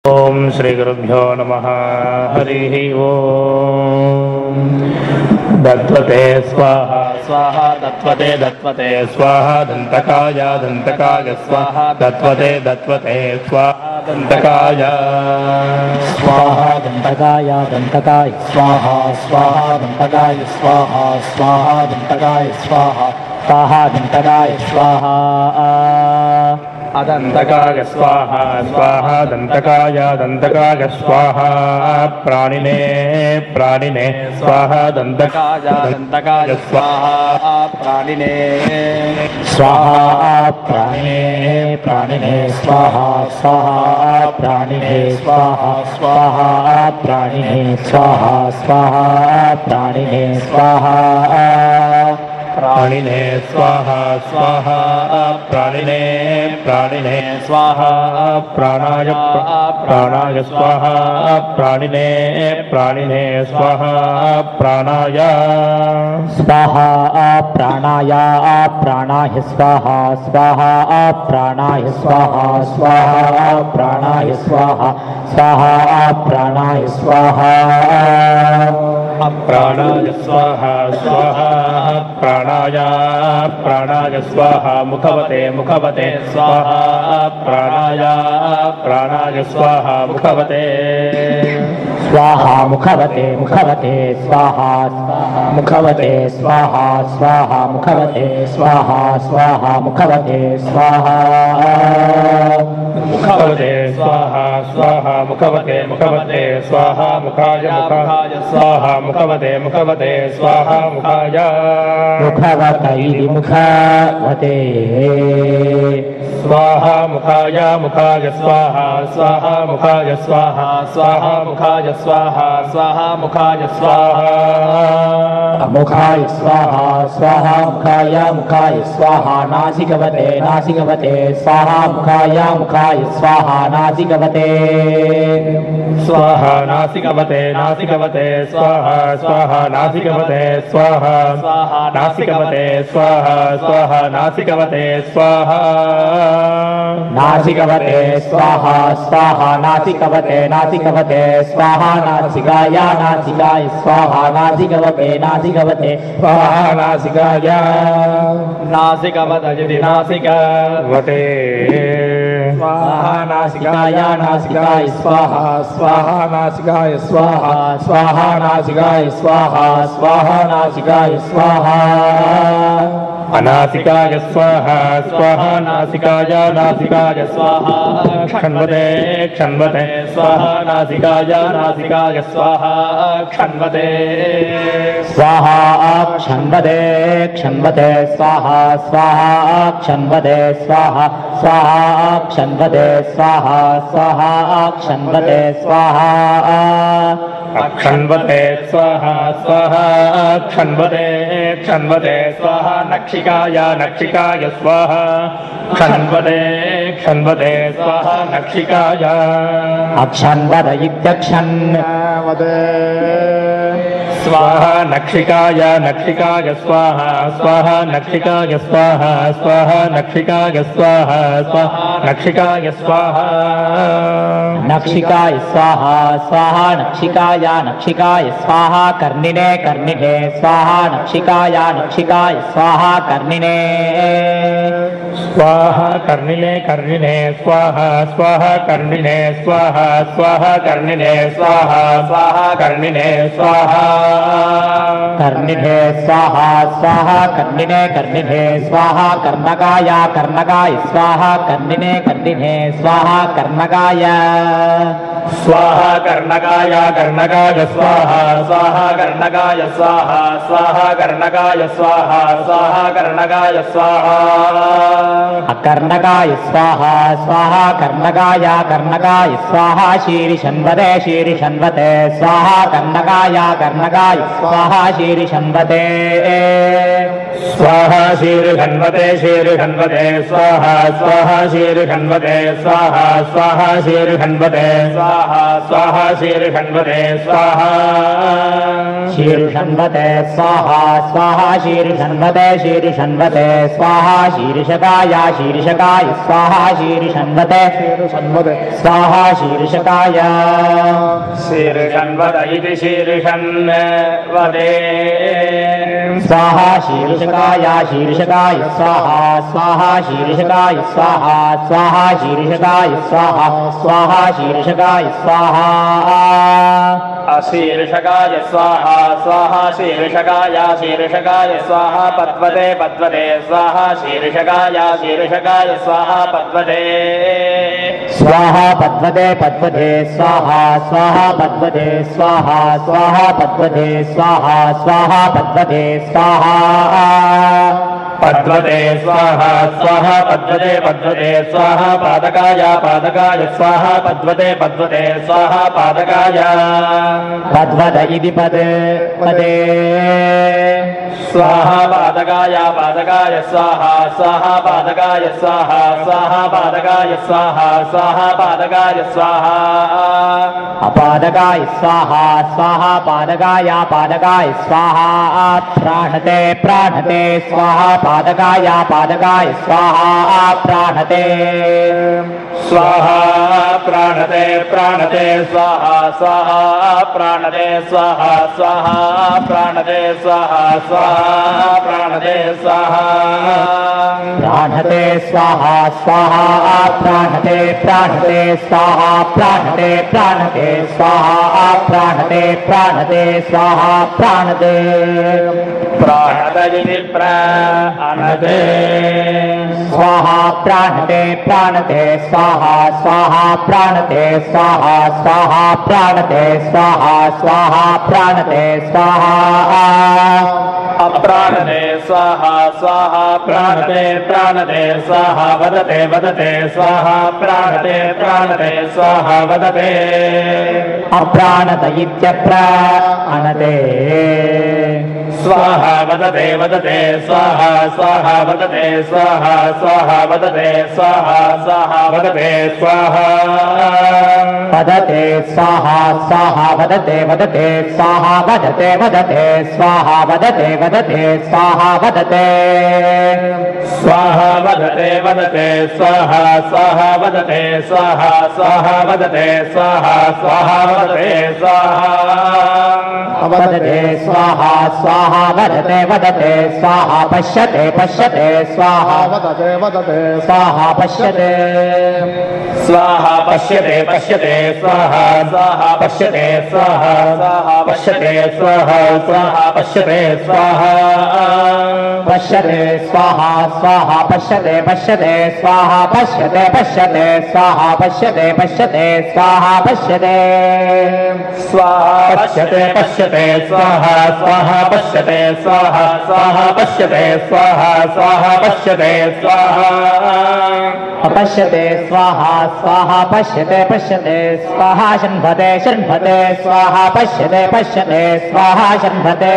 ओम श्री गुरुभ्यो नमः। हरिः ओम। दत्वते स्वाहा स्वाहा दत्वते दत्वते स्वाहा दन्तकाय दन्तकाय स्वाहा दत्वते दत्वते स्वाहा दन्तकाय स्वाहा दन्तकाय दन्तकाय स्वाहा स्वाहा दन्तकाय स्वाहा स्वाहा दन्तकाय स्वाहा स्वाहा दन्तकाय स्वाहा अदन्तकाय स्वाहा स्वाहा दन्तकाय दन्तकाय स्वाहा प्राणिने प्राणिने स्वाहा दन्तकाय दन्तकाय स्वाहा प्राणिने स्वाहा प्राणिने प्राणिने स्वाहा स्वाहा प्राणिने स्वाहा स्वाहा प्राणिने स्वाहा स्वाहा प्राणिने स्वाहा प्राणिने स्वाहा स्वाहा प्राणिने प्राणिने स्वाहा प्राणाय प्राणाय स्वाहा प्राणिने प्राणिने स्वाहा प्राणाय स्वाहा प्राणाय प्राणाय स्वाहा स्वाहा प्राणाय स्वाहा स्वाहा प्राणाय स्वाहा स्वाहा प्राणाय स्वाहा प्राणाय स्वाहा स्वाहा प्राणाय प्राणाय स्वाहा मुखवते मुखवते स्वाहा प्राणाय प्राणाय स्वाहा मुखवते स्वाहा मुखवते मुखवते स्वाहा मुखवते स्वाहा स्वाहा मुखवते स्वाहा स्वाहा मुखवते स्वाहा मुखवते स्वाहा स्वाहा मुखवते मुखवते स्वाहा मुखाय मुखाय स्वाहा मुखवते मुखवते स्वाहा मुखाय मुखवतै मुखवते स्वाहा मुखाय मुखाय स्वाहा स्वाहा मुखाय स्वाहा स्वाहा मुखाय स्वाहा स्वाहा मुखाय स्वाहा मुखाय स्वाहा स्वाहा मुखाय मुखाय स्वाहा नासिकवते नासिकवते स्वाहा मुखाय मुखाय स्वाहा नासिकवते स्वाहा नासिकवते नासिकवते स्वाहा स्वाहा नासिकवते स्वाहा स्वाहा नासिकवते स्वाहा स्वाहा नासिकवते स्वाहा नासिकवते स्वाहा स्वाहा नासिकवते नासिकवते स्वाहा नासिकाय नासिकाय स्वाहा नासिकवते नासिकवते स्वाहा नासिकाय नासिकवते नासिकवते स्वाहा नासिकाय नासिकाय स्वाहा स्वाहा नासिकाय स्वाहा स्वाहा नासिकाय स्वाहा स्वाहा नासिकाय स्वाहा अनासिकाय स्वाहा स्वाहा नासिकाय नासिकाय स्वाहा क्षण्वते क्षण्वते स्वाहा नासिकाय नासिकाय स्वाहा क्षण्वते स्वाहा क्षण्वते क्षण्वते स्वाहा स्वाहा क्षण्वते स्वाहा स्वाहा क्षण्वते स्वाहा स्वाहा क्षण्वते स्वाहा क्षण्वते स्वाहा स्वाहा क्षण्वते क्षण्वते स्वाहा नक्षिकाय नक्षिकाय स्वाहा क्षण्वते क्षण्वते स्वाहा नक्षिकाय अक्षण्वत इत्यक्षण्वते स्वाहा नक्षिकाय नक्षिकाय स्वाहा स्वाहा नक्षिकाय स्वाहा स्वाहा नक्षिकाय स्वाहा स्वाहा नक्षिकाय स्वाहा नक्षिकाय स्वाहा स्वाहा नक्षिकाय नक्षिकाय स्वाहा कर्णिने कर्णिने स्वाहा नक्षिकाय नक्षिकाय स्वाहा कर्णिने स्वाहा कर्णिने कर्णिने स्वाहा स्वाहा कर्णिने स्वाहा स्वाहा कर्णिने स्वाहा स्वाहा कर्णिने स्वाहा कर्णिने स्वाहा स्वाहा कर्णिने कर्णिने स्वाहा कर्णकाय कर्णकाय स्वाहा कर्णिने कर्णिने स्वाहा कर्णकाय स्वाहा कर्णकाय कर्णकाय स्वाहा स्वाहा कर्णकाय स्वाहा स्वाहा कर्णकाय स्वाहा स्वाहा कर्णकाय स्वाहा कर्णकाय स्वाहा स्वाहा कर्णकाय कर्णकाय स्वाहा शीर्षन्वते शीर्षन्वते स्वाहा कर्णकाय कर्णकाय स्वाहा शीर्षन्वते स्वाहा शीर्षन्वते शीर्षन्वते स्वाहा स्वाहा शीर्षन्वते स्वाहा स्वाहा शीर्षन्वते स्वाहा स्वाहा स्वाहा शीर्षण्वते स्वाहा शीर्षण्वते स्वाहा स्वाहा शीर्षण्वते शीर्षण्वते स्वाहा शीर्षकाय शीर्षकाय स्वाहा शीर्षण्वते स्वाहा शीर्षकाय शीर्षण्वत इति शीर्षण्वते स्वाहा शीर्षकाय शीर्षकाय स्वाहा स्वाहा शीर्षकाय स्वाहा स्वाहा शीर्षकाय स्वाहा स्वाहा शीर्षकाय स्वाहा अशीर्षकाय स्वाहा स्वाहा शीर्षकाय शीर्षकाय स्वाहा पद्मते पद्मते स्वाहा शीर्षकाय शीर्षकाय स्वाहा पद्मते स्वाहा पद्मते पद्मते स्वाहा स्वाहा पद्मते स्वाहा स्वाहा पद्मते स्वाहा स्वाहा पद्मते स्वाहा पद्मते स्वाहा स्वाहा पद्मते पद्मते स्वाहा पादकाय पादकाय स्वाहा पद्मते पद्मते स्वाहा पादकाय पद्मत इति पदे पदे स्वाहा पादकाय पादकाय स्वाहा स्वाहा पादकाय स्वाहा स्वाहा पादकाय स्वाहा स्वाहा पादकाय स्वाहा अपादकाय स्वाहा स्वाहा पादकाय पादकाय स्वाहा प्राणते प्राणते स्वाहा पादकाय पादकाय स्वाहा प्राणते स्वाहा प्राणते प्राणते स्वाहा स्वाहा प्राणते स्वाहा स्वाहा प्राणते स्वाहा स्वाहा प्राणते स्वाहा प्राणते स्वाहा स्वाहा प्राणते प्राणते स्वाहा प्राणते प्राणते स्वाहा प्राणते प्राणते स्वाहा प्राणते प्राणते प्राणते स्वाहा प्राणते प्राणते स्वाहा स्वाहा प्राणते स्वाहा स्वाहा प्राणते स्वाहा स्वाहा प्राणते स्वाहा अप्राणते स्वाहा स्वाहा प्राणते प्राणते स्वाहा वदते वदते स्वाहा प्राणते प्राणते स्वाहा वदते अप्राणत इत्यप्राणते स्वाहा वदते वदते स्वाहा स्वाहा वदते स्वाहा स्वाहा वदते स्वाहा स्वाहा वदते स्वाहा वदते स्वाहा स्वाहा वदते वदते स्वाहा वदते वदते स्वाहा वदते वदते स्वाहा वदते स्वाहा वदते वदते स्वाहा स्वाहा वदते स्वाहा स्वाहा वदते स्वाहा स्वाहा वदते स्वाहा वदते स्वाहा स्वाहा वदते वदते स्वाहा पश्यते पश्यते स्वाहा वदते वदते स्वाहा पश्यते स्वाहा पश्यते पश्यते स्वाहा स्वाहा पश्यते स्वाहा स्वाहा पश्यते स्वाहा स्वाहा पश्यते स्वाहा पश्यते स्वाहा स्वाहा पश्यते पश्यते स्वाहा पश्यते पश्यते स्वाहा पश्यते पश्यते स्वाहा पश्यते स्वाहा पश्यते पश्यते स्वाहा स्वाहा पश्यते स्वाहा स्वाहा पश्यते स्वाहा स्वाहा पश्यते स्वाहा पश्यते स्वाहा स्वाहा पश्यते पश्यते स्वाहा शृण्वते शृण्वते स्वाहा पश्यते पश्यते स्वाहा शृण्वते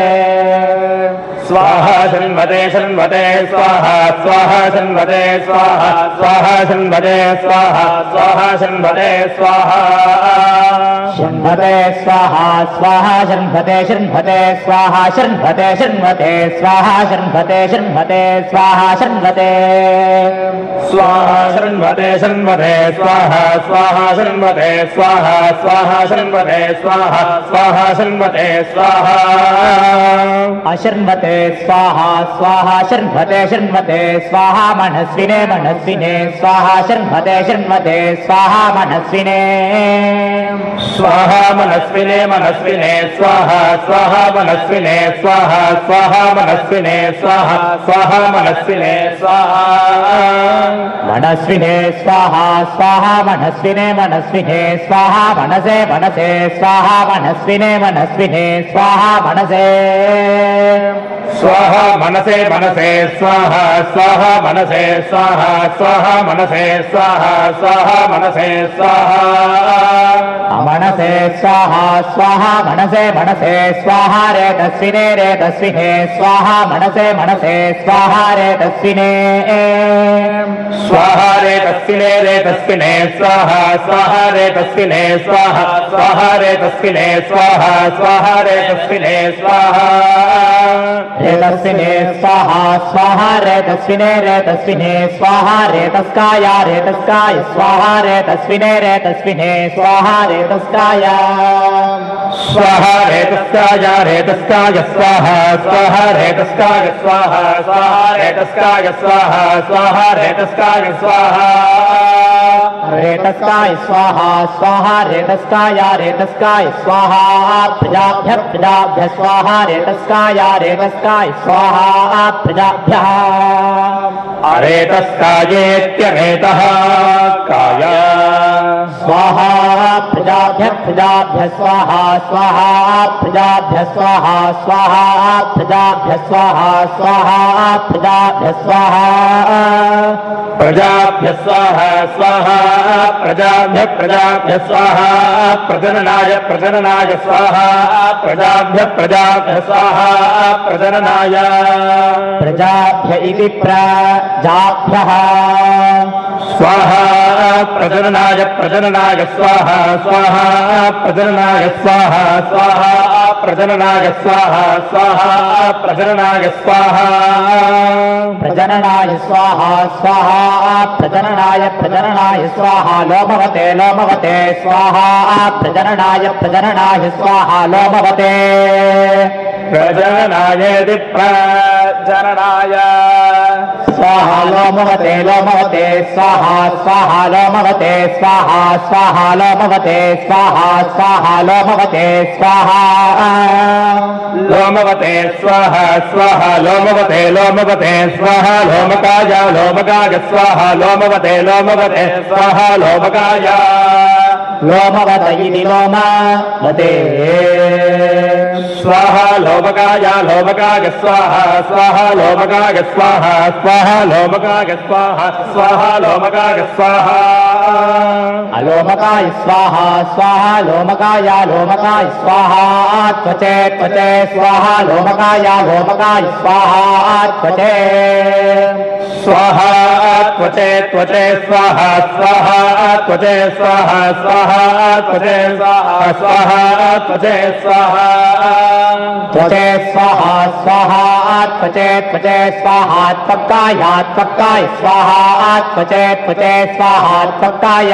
स्वाहा शृण्वते शृण्वते स्वाहा स्वाहा शृण्वते स्वाहा स्वाहा शृण्वते स्वाहा स्वाहा शृण्वते स्वाहा शृण्वते स्वाहा स्वाहा शृण्वते शृण्वते स्वाहा शृण्वते शृण्वते स्वाहा शृण्वते शृण्वते स्वाहा शृण्वते स्वाहा शृण्वते शृण्वते स्वाहा स्वाहा शृण्वते स्वाहा स्वाहा शृण्वते स्वाहा स्वाहा शृण्वते स्वाहा अशृण्वते स्वाहा स्वाहा शृण्वते शृण्वते स्वाहा मनस्विने मनस्विने स्वाहा शृण्वते शृण्वते स्वाहा मनस्विने स्वाहा मनस्विने मनस्विने स्वाहा स्वाहा मनस्विने स्वाहा स्वाहा मनस्विने स्वाहा स्वाहा मनस्विने स्वाहा मनस्विने स्वाहा स्वाहा मनस्विने मनस्विने स्वाहा मनसे मनसे स्वाहा मनस्विने मनस्विने स्वाहा मनसे स्वाहा मनसे मनसे स्वाहा स्वाहा मनसे स्वाहा स्वाहा मनसे स्वाहा स्वाहा मनसे स्वाहा मनसे स्वाहा स्वाहा मनसे मनसे स्वाहा रेतस्विने रेतस्विने स्वाहा मनसे मनसे स्वाहा रेतस्विने स्वाहा रेतस्विने रेतस्विने स्वाहा स्वाहा रेतस्विने स्वाहा स्वाहा रेतस्विने स्वाहा स्वाहा रेतस्विने स्वाहा रेतस्विने स्वाहा स्वाहा रेतस्विने रेतस्विने स्वाहा रेतस्काय रेतस्काय स्वाहा रेतस्विने रेतस्विने स्वाहा रेतस्काय स्वाहा रेतस्काय रेतस्काय स्वाहा स्वाहा रेतस्काय स्वाहा स्वाहा रेतस्काय स्वाहा स्वाहा रेतस्काय स्वाहा रेतस्काय स्वाहा स्वाहा रेतस्काय रेतस्काय स्वाहा प्रजाभ्य प्रजाभ्य स्वाहा रेतस्काय रेतस्काय स्वाहा प्रजाभ्यः अरेतस्कायेत्यरेतः काय स्वाहा प्रजाभ्य प्रजाभ्य स्वाहा स्वाहा प्रजाभ्य स्वाहा स्वाहा प्रजाभ्य स्वाहा स्वाहा प्रजाभ्य स्वाहा प्रजाभ्य स्वाहा स्वाहा प्रजाभ्य प्रजाभ्य स्वाहा प्रजननाय प्रजननाय स्वाहा प्रजाभ्य प्रजाभ्य स्वाहा प्रजननाय प्रजाभ्य इति प्रजाभ्यः स्वाहा प्रजननाय प्रजननाय स्वाहा स्वाहा प्रजननाय स्वाहा स्वाहा प्रजननाय स्वाहा स्वाहा प्रजननाय स्वाहा प्रजननाय स्वाहा स्वाहा प्रजननाय प्रजननाय स्वाहा लोमवते लोमवते स्वाहा प्रजननाय प्रजननाय स्वाहा लोमवते प्रजननायेति प्रजननाय स्वाहा लोमवते लोमवते स्वाहा स्वाहा लोमवते स्वाहा स्वाहा लोमवते स्वाहा स्वाहा लोमवते स्वाहा लोमवते स्वाहा स्वाहा लोमवते लोमवते स्वाहा लोमकाय लोमकाय स्वाहा लोमवते लोमवते स्वाहा लोमकाय लोमवत इति लोमवते स्वाहा लोमकाय लोमकाय स्वाहा स्वाहा लोमकाय स्वाहा स्वाहा लोमकाय स्वाहा स्वाहा लोमकाय स्वाहा अलोमकाय स्वाहा स्वाहा लोमकाय लोमकाय स्वाहा त्वचे त्वचे स्वाहा लोमकाय लोमकाय स्वाहा त्वचे स्वाहा त्वचे त्वचे स्वाहा स्वाहा त्वचे स्वाहा स्वाहा त्वचे स्वाहा स्वाहा त्वचे स्वाहा त्वचे स्वाहा स्वाहा त्वचे त्वचे स्वाहा त्वक्काय त्वक्काय स्वाहा त्वचे त्वचे स्वाहा त्वक्काय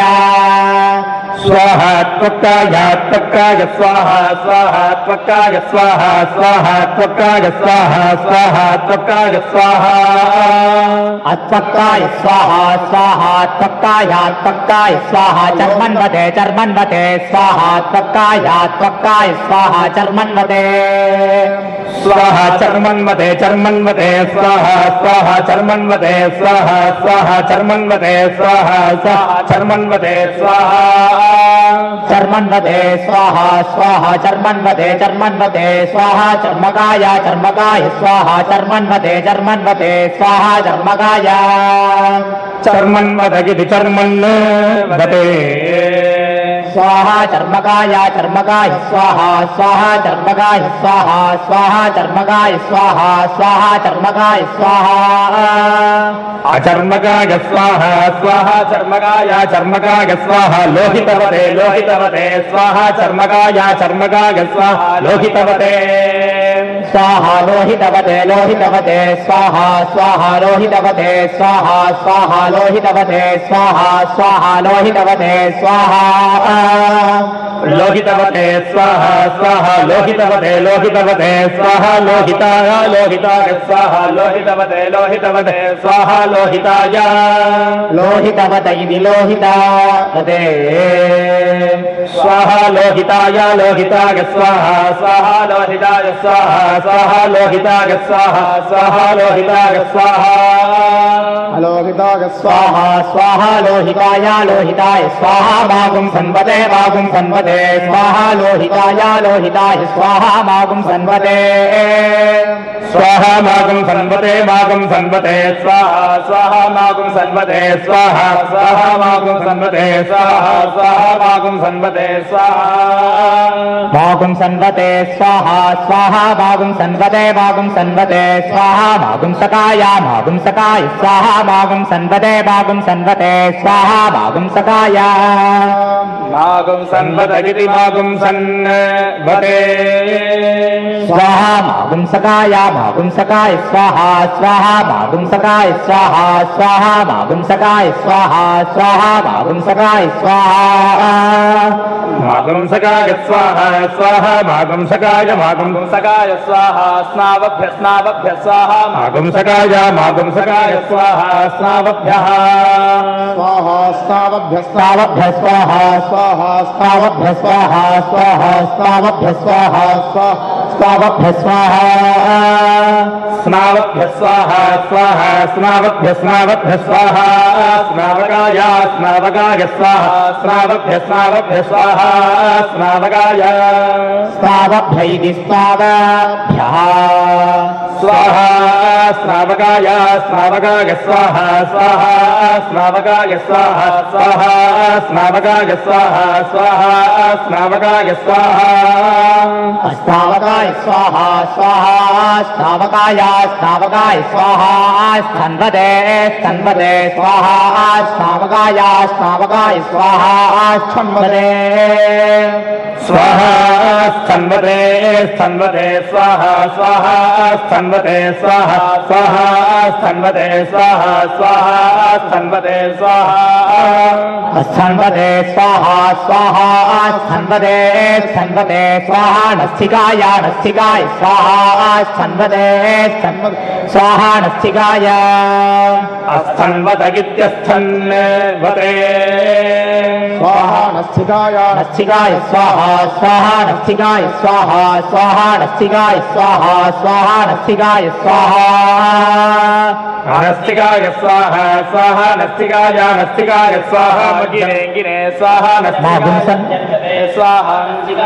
स्वाहा त्वक्काय त्वक्काय स्वाहा स्वाहा त्वक्काय स्वाहा स्वाहा त्वक्काय स्वाहा स्वाहा त्वक्काय स्वाहा अत्वक्काय स्वाहा स्वाहा त्वक्काय त्वक्काय स्वाहा चर्मन्वते चर्मन्वते स्वाहा त्वक्काय त्वक्काय स्वाहा चर्मन्वते स्वाहा चर्मन्वते चर्मन्वते स्वाहा स्वाहा चर्मन्वते स्वाहा स्वाहा चर्मन्वते स्वाहा स्वाहा चर्मन्वते स्वाहा चर्मन्वते स्वाहा स्वाहा चर्मन्वते चर्मन्वते स्वाहा चर्मकाय चर्मकाय स्वाहा चर्मन्वते चर्मन्वते स्वाहा चर्मकाय चर्मन्वदगिति चर्मन्वते स्वाहा चर्मकाय चर्मकाय स्वाहा स्वाहा चर्मकाय स्वाहा स्वाहा चर्मकाय स्वाहा स्वाहा चर्मकाय स्वाहा अचर्मकाय स्वाहा स्वाहा चर्मकाय चर्मकाय स्वाहा लोहितवते लोहितवते स्वाहा चर्मकाय चर्मकाय स्वाहा लोहितवते स्वाहा लोहितवते लोहितवते स्वाहा स्वाहा लोहितवते स्वाहा स्वाहा लोहितवते स्वाहा स्वाहा लोहितवते स्वाहा लोहितवते स्वाहा स्वाहा लोहितवते लोहितवते स्वाहा लोहिताय लोहिताय स्वाहा लोहितवते लोहितवते स्वाहा लोहिताय लोहितवत इति लोहितवते स्वाहा लोहिताय लोहिताय स्वाहा स्वाहा लोहिताय स्वाहा स्वाहा लोहिताय स्वाहा स्वाहा लोहिताय स्वाहा अलोहिताय स्वाहा स्वाहा लोहिताय लोहिताय स्वाहा मागुं सन्वते स्वाहा लोहिताय लोहिताय स्वाहा मागुं सन्वते स्वाहा मागुं सन्वते स्वाहा स्वाहा मागुं सन्वते स्वाहा स्वाहा मागुं सन्वते स्वाहा स्वाहा मागुं सन्वते स्वाहा मागुं सन्वते स्वाहा स्वाहा मागुं सन्वते स्वाहा मागुं सकाय स्वाहा मागुं सन्वते स्वाहा मागुं सकाय मागुं सन्वतगिति मागुं सन्वते स्वाहा मागुं सकाय स्वाहा स्वाहा मागुं सकाय स्वाहा स्वाहा मागुं सकाय स्वाहा स्वाहा मागुं सकाय स्वाहा मागुं सकाय स्वाहा स्वाहा मागुं सकाय स्वाहा स्नावभ्य स्वाहा मागुं सकाय स्वाहा स्नावभ्यः स्वाहा स्नावभ्य स्वावभ्य स्वाहा स्वाहा स्वावभ्य स्वाहा स्वाहा स्वावभ्य स्वाहा स्वावभ्य स्वाहा स्नावभ्य स्वाहा स्वाहा स्नावभ्य स्वाहा स्नावकाय स्वाहा स्नावभ्य स्वाहा स्नावकाय स्वावभ्य इति स्वावभ्यः स्वाहा स्नावकाय स्वाहा स्वाहा स्नावकाय स्वाहा स्वाहा स्नावकाय स्वाहा स्वाहा स्नावकाय स्वाहा स्नावकाय स्वाहा स्वाहा स्नावकाय स्वाहा स्तन्वते स्वाहा स्नावकाय स्वाहा स्तन्वते स्वाहा स्तन्वते स्वाहा स्वाहा स्तन्वते स्वाहा स्वाहा स्तन्वते स्वाहा स्वाहा स्तन्वते स्वाहा स्तन्वते स्वाहा स्वाहा स्तन्वते स्वाहा नस्तिकाय स्वाहा स्तन्वते स्वाहा नस्तिकाय अस्तन्वतगित्यस्थन्वते स्वाहा नस्तिकाय स्वाहा स्वाहा नस्तिकाय स्वाहा स्वाहा नस्तिकाय स्वाहा स्वाहा नस्तिकाय स्वाहा नस्तिकाय स्वाहा स्वाहा नस्तिकाय स्वाहा गिरे स्वाहा नस्तिकाय स्वाहा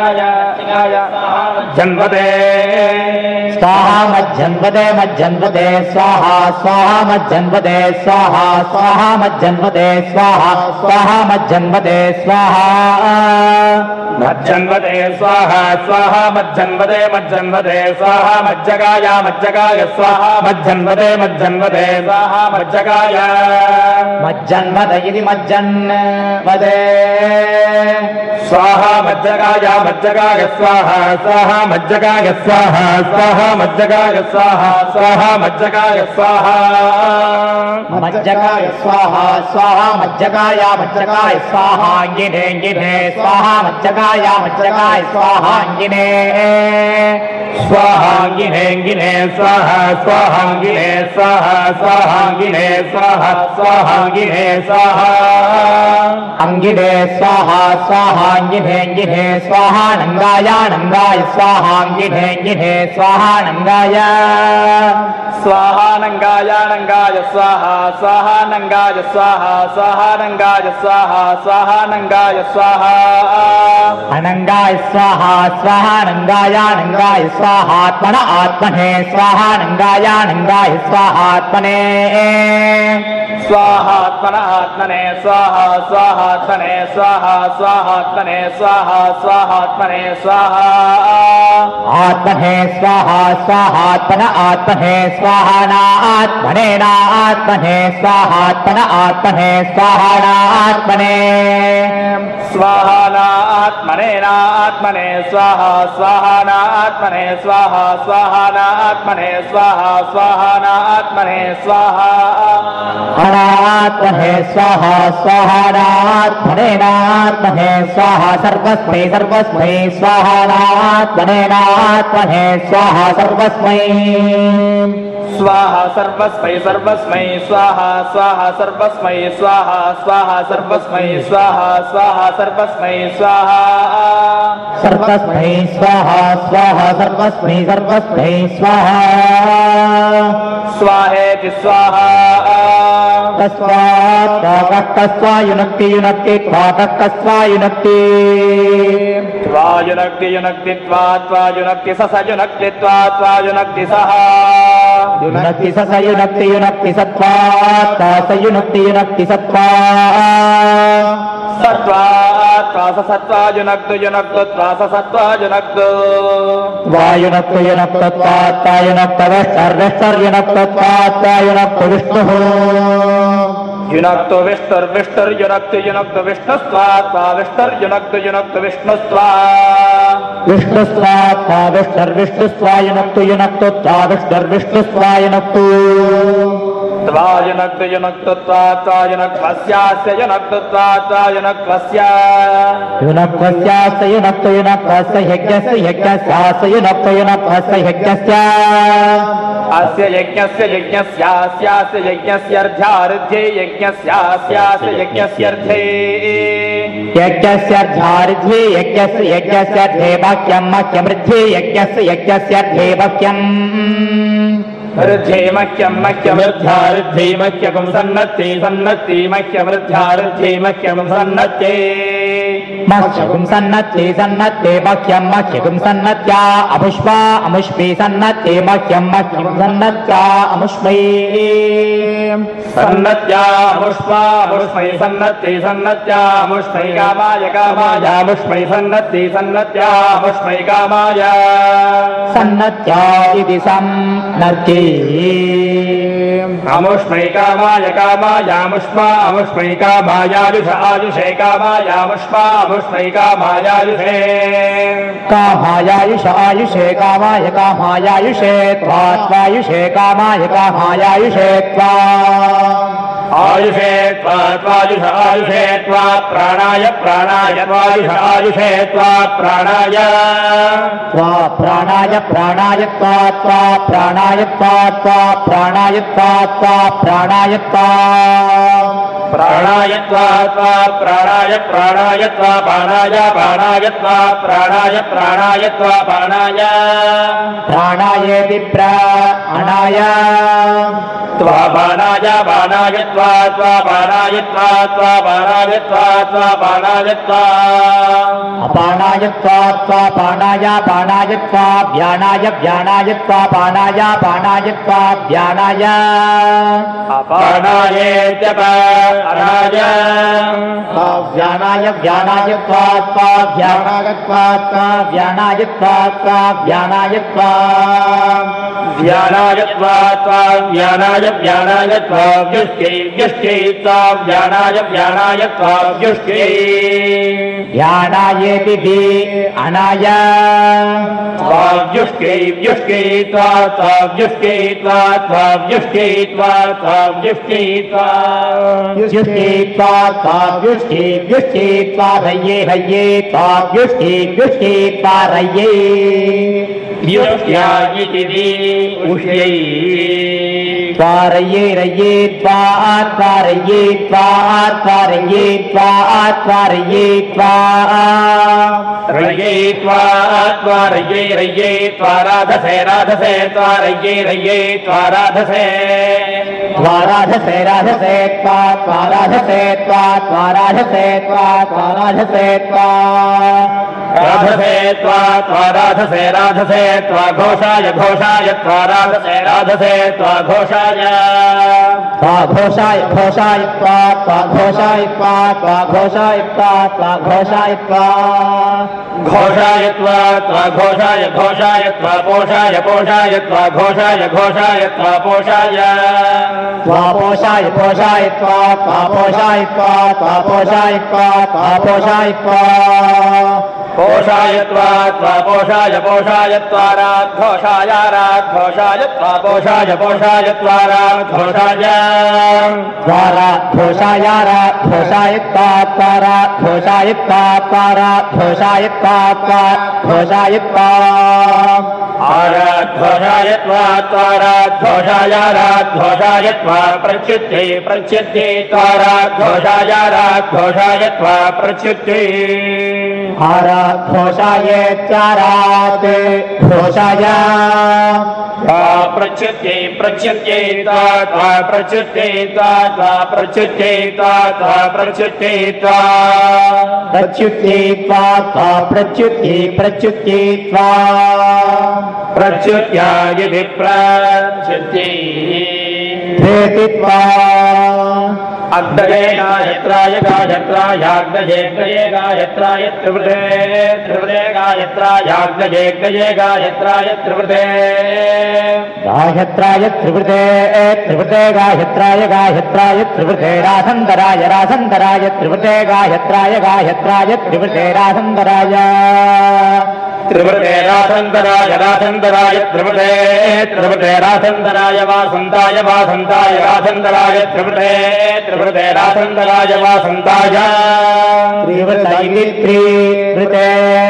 जन्मते स्वाहा मज्जन्वते स्वाहा स्वाहा मज्जन्वते स्वाहा स्वाहा मज्जन्वते स्वाहा स्वाहा मज्जन्वते स्वाहा मज्जन्वते स्वाहा स्वाहा मज्जन्वते स्वाहा मज्जकाय स्वाहा मज्जन्वते स्वाहा मज्जकाय मज्जन्वत इति मज्जन्वते स्वाहा मज्जकाय स्वाहा स्वाहा मज्जकाय स्वाहा स्वाहा मज्जकाय स्वाहा स्वाहा मज्जकाय स्वाहा मज्जकाय स्वाहा स्वाहा मज्जकाय स्वाहा गिने स्वाहा मज्जकाय स्वाहा गिने स्वाहा गिने स्वाहा स्वाहा गिने स्वाहा स्वाहा गिने स्वाहा स्वाहा गिने स्वाहा अंगिने स्वाहा स्वाहा अंगिने स्वाहा नंगाय स्वाहा अंगिने स्वाहा नंगाय स्वाहा नंगाय स्वाहा स्वाहा नंगाय स्वाहा स्वाहा नंगाय स्वाहा स्वाहा नंगाय स्वाहा अनंगाय स्वाहा स्वाहा नंगाय स्वाहात्मन आत्मने स्वाहा नंगाय स्वाहात्मने स्वाहात्मन आत्मने स्वाहा स्वाहात्मने स्वाहा स्वाहात्मने स्वाहा स्वाहात्मने स्वाहा आत्मने स्वाहा स्वाहात्मन आत्मने स्वाहानात्मने नात्मने स्वाहात्मन आत्मने स्वाहानात्मने स्वाहानात्मने नात्मने स्वाहा स्वाहानात्मने स्वाहा स्वाहानात्मने स्वाहा स्वाहानात्मने स्वाहा अनात्मने स्वाहा स्वाहानात्मने नात्मने स्वाहा सर्वस्मै स्वाहानात्मने नात्मने स्वाहा सर्वस्मै स्वाहा सर्वस्मै स्वाहा स्वाहा सर्वस्मै स्वाहा स्वाहा सर्वस्मै स्वाहा स्वाहा सर्वस्मै स्वाहा सर्वस्मै स्वाहा स्वाहा सर्वस्मै स्वाहा स्वाहेति स्वाहा युनक्ति युनक्ति त्वा युनक्ति त्वायुनक्ति युनक्ति त्वायुनक्ति सस युनक्ति त्वायुनक्ति सह युनक्ति सस युनक्ति युनक्ति सत्वा युनक्ति युनक्ति सत्वा सत्वा सत्वा युनक्तु युनक्तु सत्वा युनक्तु वायुनक्तु युनक्तु युनक्त वेष्टर्युनक्तु युनक्तु विष्णुः युनक्तु विष्टुर्विष्टुर्युनक्तु युनक्तु विष्णुस्त्वा विष्टुर्युनक्तु युनक्तु विष्णुस्त्वा विष्णुस्त्वा विष्टुर्विष्णुस्त्वा युनक्तु युनक्तु विष्टुर्विष्णुस्त्वा युनक्तु त्वायुनक्तु युनक्तु त्वायुनक्त्वस्यास्य युनक्तु त्वायुनक्त्वस्य युनक्त्वस्यास्य युनक्तु युनक्त्वस्य यज्ञस्य यज्ञस्यास्य युनक्तु युनक्त्वस्य यज्ञस्य अस्य यज्ञस्य यज्ञस्यास्यास्य यज्ञस्यर्ध्यार्ध्ये यज्ञस्यास्यास्य यज्ञस्यर्ध्ये यज्ञस्यर्ध्यार्ध्ये यज्ञस्य यज्ञस्यर्ध्ये वाक्यं मह्यमृद्धे यज्ञस्य यज्ञस्यर्ध्ये वाक्यम् ऋद्धेमह्यं मह्यमृद्ध्यार्द्धेमह्यकं सन्नत्ते सन्नत्ते मह्यमृद्ध्यार्द्धे मह्यं सन्नत्ते मह्यकुं सन्नत्ते सन्नत्ते मह्यं मह्यकुं सन्नत्या अमुष्मा अमुष्मी सन्नत्ते मह्यं मह्यं सन्नत्या अमुष्मै सन्नत्या अमुष्मा अमुष्मै सन्नत्ते सन्नत्या अमुष्मै कामाय कामायामुष्मै सन्नत्ते सन्नत्या अमुष्मै कामाय सन्नत्या इति सन्नत्ते अमुष्मै कामाय कामायामुष्मा अमुष्मै कामायायुष आयुषे कामायामुष्मा अमुष्मै कामायायुषे कामायायुष आयुषे कामाय कामायायुषे त्वायुषे कामाय कामायायुषे त्वा आयुषे त्वायुष आयुषे त्वा प्राणाय प्राणाय त्वायुष आयुषे त्वा प्राणाय प्राणाय प्राणाय त्वा प्राणाय त्वा प्राणाय त्वा प्राणाय त्वा प्राणाय त्वा प्राणाय प्राणाय त्वा बाणाय बाणाय त्वा प्राणाय प्राणाय त्वा बाणाय प्राणायेति प्राणाय त्वा बाणाय बाणाय त्वा बाणाय त्वा बाणाय त्वा बाणाय त्वा अपाणाय त्वा पाणाय बाणाय त्वा व्याणाय व्याणाय त्वा बाणाय बाणाय त्वा व्याणाय अपाणायेत्यप अनाय व्याणाय व्याणाय त्वा व्याणाय त्वा व्याणाय त्वा व्याणाय त्वा व्यानाय त्वा व्यानाय व्यानाय त्वा व्युष्कै व्युष्कै त्वा व्यानाय व्यानाय त्वा व्युष्कै व्याणायेति वि अनाय त्वा व्युष्कै व्युष्कै त्वा व्युष्कै त्वा व्युष्कै त्वा व्युष्कै त्वा व्युष्कै त्वा व्युष्कै व्युष्कै त्वा रय्ये रय्ये त्वा व्युष्कै व्युष्कै त्वा रय्ये व्युष्या इति वि उष्यै त्वारये रये त्वारये त्वारये त्वारये त्वा रये त्वारये रये त्वाराधसे राधसे त्वारये रये त्वाराधसे त्वाराधसे राधसे त्वाराधसे त्वाराधसे त्वाराधसे त्वा राधसे त्वाराधसे राधसे त्वा घोषाय घोषाय त्वाराधसे राधसे त्वा घोषाय घोषाय घोषाय त्वा घोषाय त्वा घोषाय त्वा घोषाय त्वा घोषाय त्वा घोषाय घोषाय त्वा पोषाय पोषाय त्वा घोषाय घोषाय त्वा पोषाय पोषाय पोषाय त्वा पोषाय त्वा पोषाय त्वा पोषाय त्वा पोषाय त्वा पोषाय पोषाय त्वाराघोषाय राघोषाय त्वा पोषाय पोषाय त्वाराघोषाय त्वाराघोषाय राघोषाय त्वाराघोषाय त्वाराघोषाय त्वाराघोषाय त्वा आराघोषाय त्वा त्वाराघोषाय राघोषाय त्वा प्रच्युत्यै प्रच्युत्यै त्वाराघोषाय राघोषाय त्वा प्रच्युत्यै घोषायेत्यारात् घोषाय प्रच्युत्येता प्रच्युत्येता प्रच्युत्येता प्रच्युत्येता प्रच्युत्येत्वा प्रच्युत्येत्वा प्रच्युत्या यदि प्रच्युत्यै भेदित्वा अग्नये गायत्राय गायत्रायाग्नये गये गायत्राय त्रिवृते त्रिवृते गायत्रायाग्नये गये गायत्राय त्रिवृते गायत्राय त्रिवृते त्रिवृते गायत्राय गायत्राय त्रिवृते रासन्दराय रासन्दराय त्रिवृते गायत्राय गायत्राय त्रिवृते रासन्दराय त्रिवृते रासन्दराय रासन्दराय त्रिवृते त्रिवृते रासन्दराय वासन्ताय वासन्ताय रासन्दराय त्रिवृते त्रिवृते रासन्दराय वासन्ताय त्रिवृते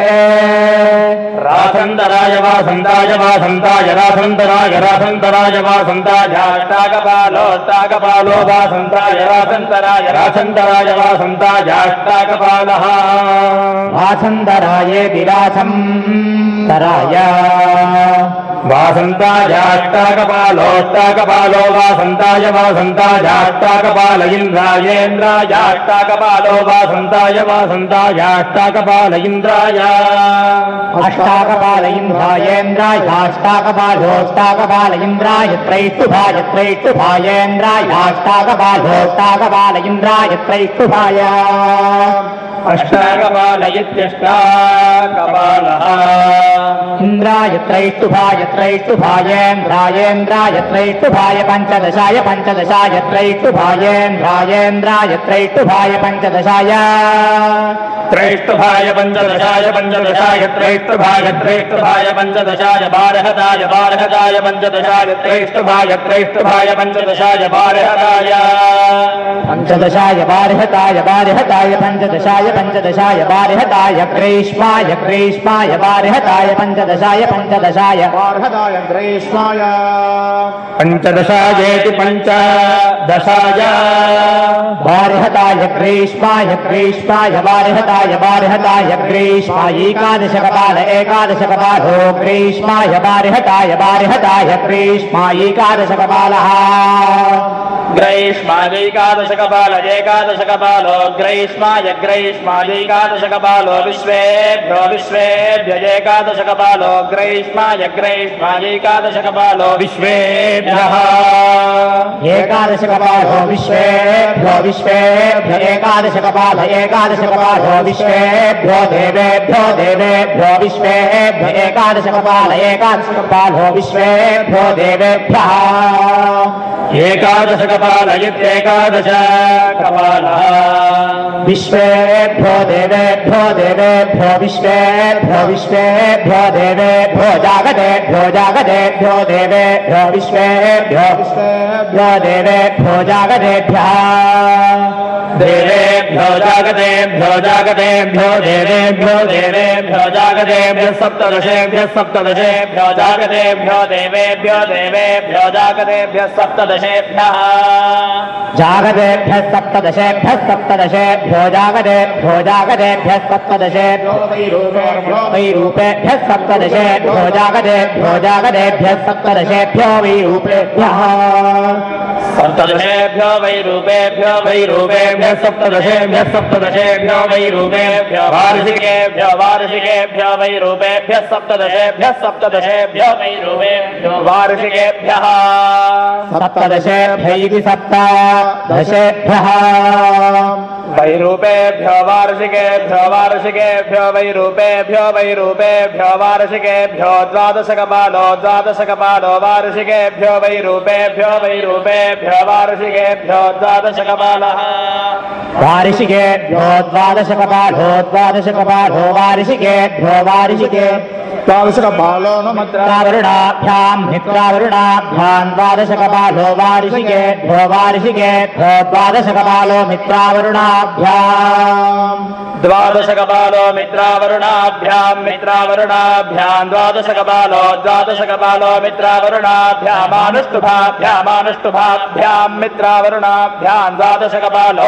रासन्दराय वासन्ताय वासन्ताय रासन्दराय रासन्दराय वासन्ताय अष्टाकपालो वासन्ताय रासन्दराय रासन्दराय वासन्ताय अष्टाकपालः वासन्दराय विरासम् तराय वासन्ताय अष्टाकपालो वासन्ताय वासन्ताय अष्टाकपाल इन्द्रायेन्द्राय अष्टाकपालो वासन्ताय वासन्ताय अष्टाकपाल इन्द्राय अष्टाकपाल इन्द्रायेन्द्राय अष्टाकपालोष्टाकपाल इन्द्राय त्रैष्टुभाय त्रैष्टुभायेन्द्राय अष्टाकपालोष्टाकपाल इन्द्राय त्रैष्टुभाय अष्टाकपाल इत्यष्टाकपालः इन्द्राय त्रैष्टुभाय त्रैष्टुभायेन्द्रायेन्द्राय त्रैष्टुभाय पञ्चदशाय पञ्चदशाय त्रैष्टुभायेन्द्रायेन्द्राय त्रैष्टुभाय पञ्चदशाय त्रैष्टुभाय पञ्चदशाय पञ्चदशाय त्रैष्टुभाय त्रैष्टुभाय पञ्चदशाय बारहताय बारहताय पञ्चदशाय त्रैष्टुभाय त्रैष्टुभाय पञ्चदशाय बारहताय पञ्चदशाय बारहताय बारहताय पञ्चदशाय पञ्चदशाय बारहताय ग्रीष्माय ग्रीष्माय बारहताय पञ्चदशाय पञ्चदशाय बार्हदाय ग्रीष्माय पञ्चदशायेति पञ्चदशाय बारहताय ग्रीष्माय ग्रीष्माय बारहताय बारहताय ग्रीष्माय एकादशकपाल एकादशकपालो ग्रीष्माय बारहताय बारहताय ग्रीष्माय एकादशकपालः ग्रैष्मायैकादशकपाल एकादशकपालो ग्रैष्माय ग्रैष्मायैकादशकपालो विश्वेभ्यो विश्वेभ्य एकादशकपालो ग्रैष्माय ग्रैष्मायैकादशकपालो विश्वेभ्यः एकादशकपालो विश्वेभ्यो विश्वेभ्य एकादशकपाल एकादशकपालो विश्वेभ्यो देवेभ्यो देवेभ्यो विश्वेभ्य एकादशकपाल एकादशकपालो विश्वेभ्यो देवेभ्यः एकादशकपाल इत्येकादश कपालः विश्वेभ्यो देवेभ्यो देवेभ्यो विश्वेभ्यो विश्वेभ्यो देवेभ्यो जागतेभ्यो जागतेभ्यो देवेभ्यो विश्वेभ्यो विश्वेभ्यो देवेभ्यो जागतेभ्यः देवेभ्यो जागतेभ्यो जागतेभ्यो देवेभ्यो देवेभ्यो जागतेभ्यः सप्तदशेभ्यः सप्तदशेभ्यो जागतेभ्यो देवेभ्यो देवेभ्यो जागतेभ्यः सप्तदशेभ्यः जागतेभ्यः सप्तदशेभ्यः सप्तदशेभ्यो जागतेभ्यो जागतेभ्यः सप्तदशेभ्यो वैरूपेभ्यः सप्तदशेभ्यो जागतेभ्यो जागतेभ्यः सप्तदशेभ्यो वैरूपेभ्यः सप्तदशेभ्यो वैरूपेभ्यो वैरूपेभ्यः सप्तदशेभ्यः सप्तदशेभ्यो वैरूपेभ्यो वार्षिकेभ्यो वार्षिकेभ्यो वैरूपेभ्यः सप्तदशेभ्यः सप्तदशेभ्यो वैरूपेभ्यो वार्षिकेभ्यः सप्तदशेभ्यैति सप्तदशेभ्यः वैरूपेभ्यो वार्षिकेभ्यो वार्षिकेभ्यो वैरूपेभ्यो वैरूपेभ्यो वार्षिकेभ्यो द्वादशकपालो द्वादशकपालो वार्षिकेभ्यो वैरूपेभ्यो वैरूपेभ्यो वार्षिकेभ्यो द्वादशकपालः वार्षिकेभ्यो द्वादशकपालो द्वादशकपालो वार्षिकेभ्यो वार्षिकेभ्यो द्वादशकपालो नु मित्रा मित्रावरुणाभ्याम् मित्रावरुणाभ्याम् द्वादशकपालो वार्षिकेभ्यो वार्षिकेभ्यो द्वादशकपालो मित्रावरुणाभ्याम् द्वादशकपालो मित्रावरुणाभ्याम् मित्रावरुणाभ्याम् द्वादशकपालो मित्रावरुणाभ्यामानुष्टुभाभ्यामानुष्टुभाभ्याम् मित्रावरुणाभ्याम् द्वादशकपालो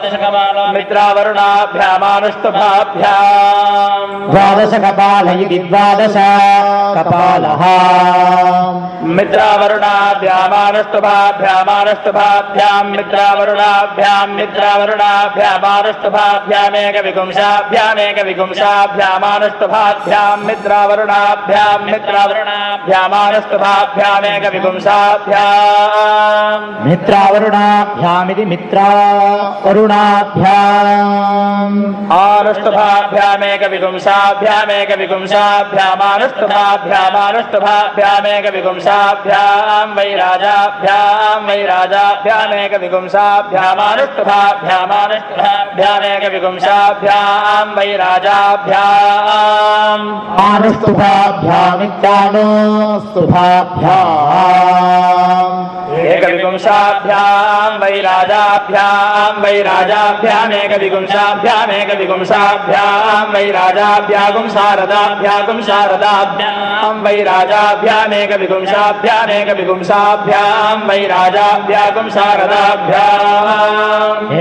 मित्रावरुणाभ्यामानुष्टुभाभ्याम् द्वादशकपाल इति द्वादश कपालः मित्रावरुणाभ्यामानुष्टुभाभ्यामानुष्टुभाभ्याम् मित्रावरुणाभ्याम् मित्रावरुणाभ्यामेकविपुंसाभ्यामेकविपुंसाभ्यामानुष्टुभाभ्याम् मित्रावरुणाभ्याम् मित्रावरुणाभ्यामेकविपुंसाभ्याम् मित्रावरुणाभ्यामिति मित्रावरुणाभ्याम् आनुष्टुभाभ्यामेकविपुंसाभ्यामेकविपुंसाभ्यामानुष्टुभाभ्यामेकविपुंसाभ्याम् वैराजाभ्याम् वैराजाभ्यामेकविपुंसाभ्याम् आनुष्टुभाभ्यामित्यानुष्टुभाभ्याम् एकविपुंसाभ्याम् वैराजाभ्यामेकविपुंसाभ्यामेकविपुंसाभ्याम् वैराजाभ्यागुं शारदाभ्याम् वैराजाभ्यामेकविपुंसाभ्यामेकविपुंसाभ्याम् वैराजाभ्यागुं शारदाभ्याम्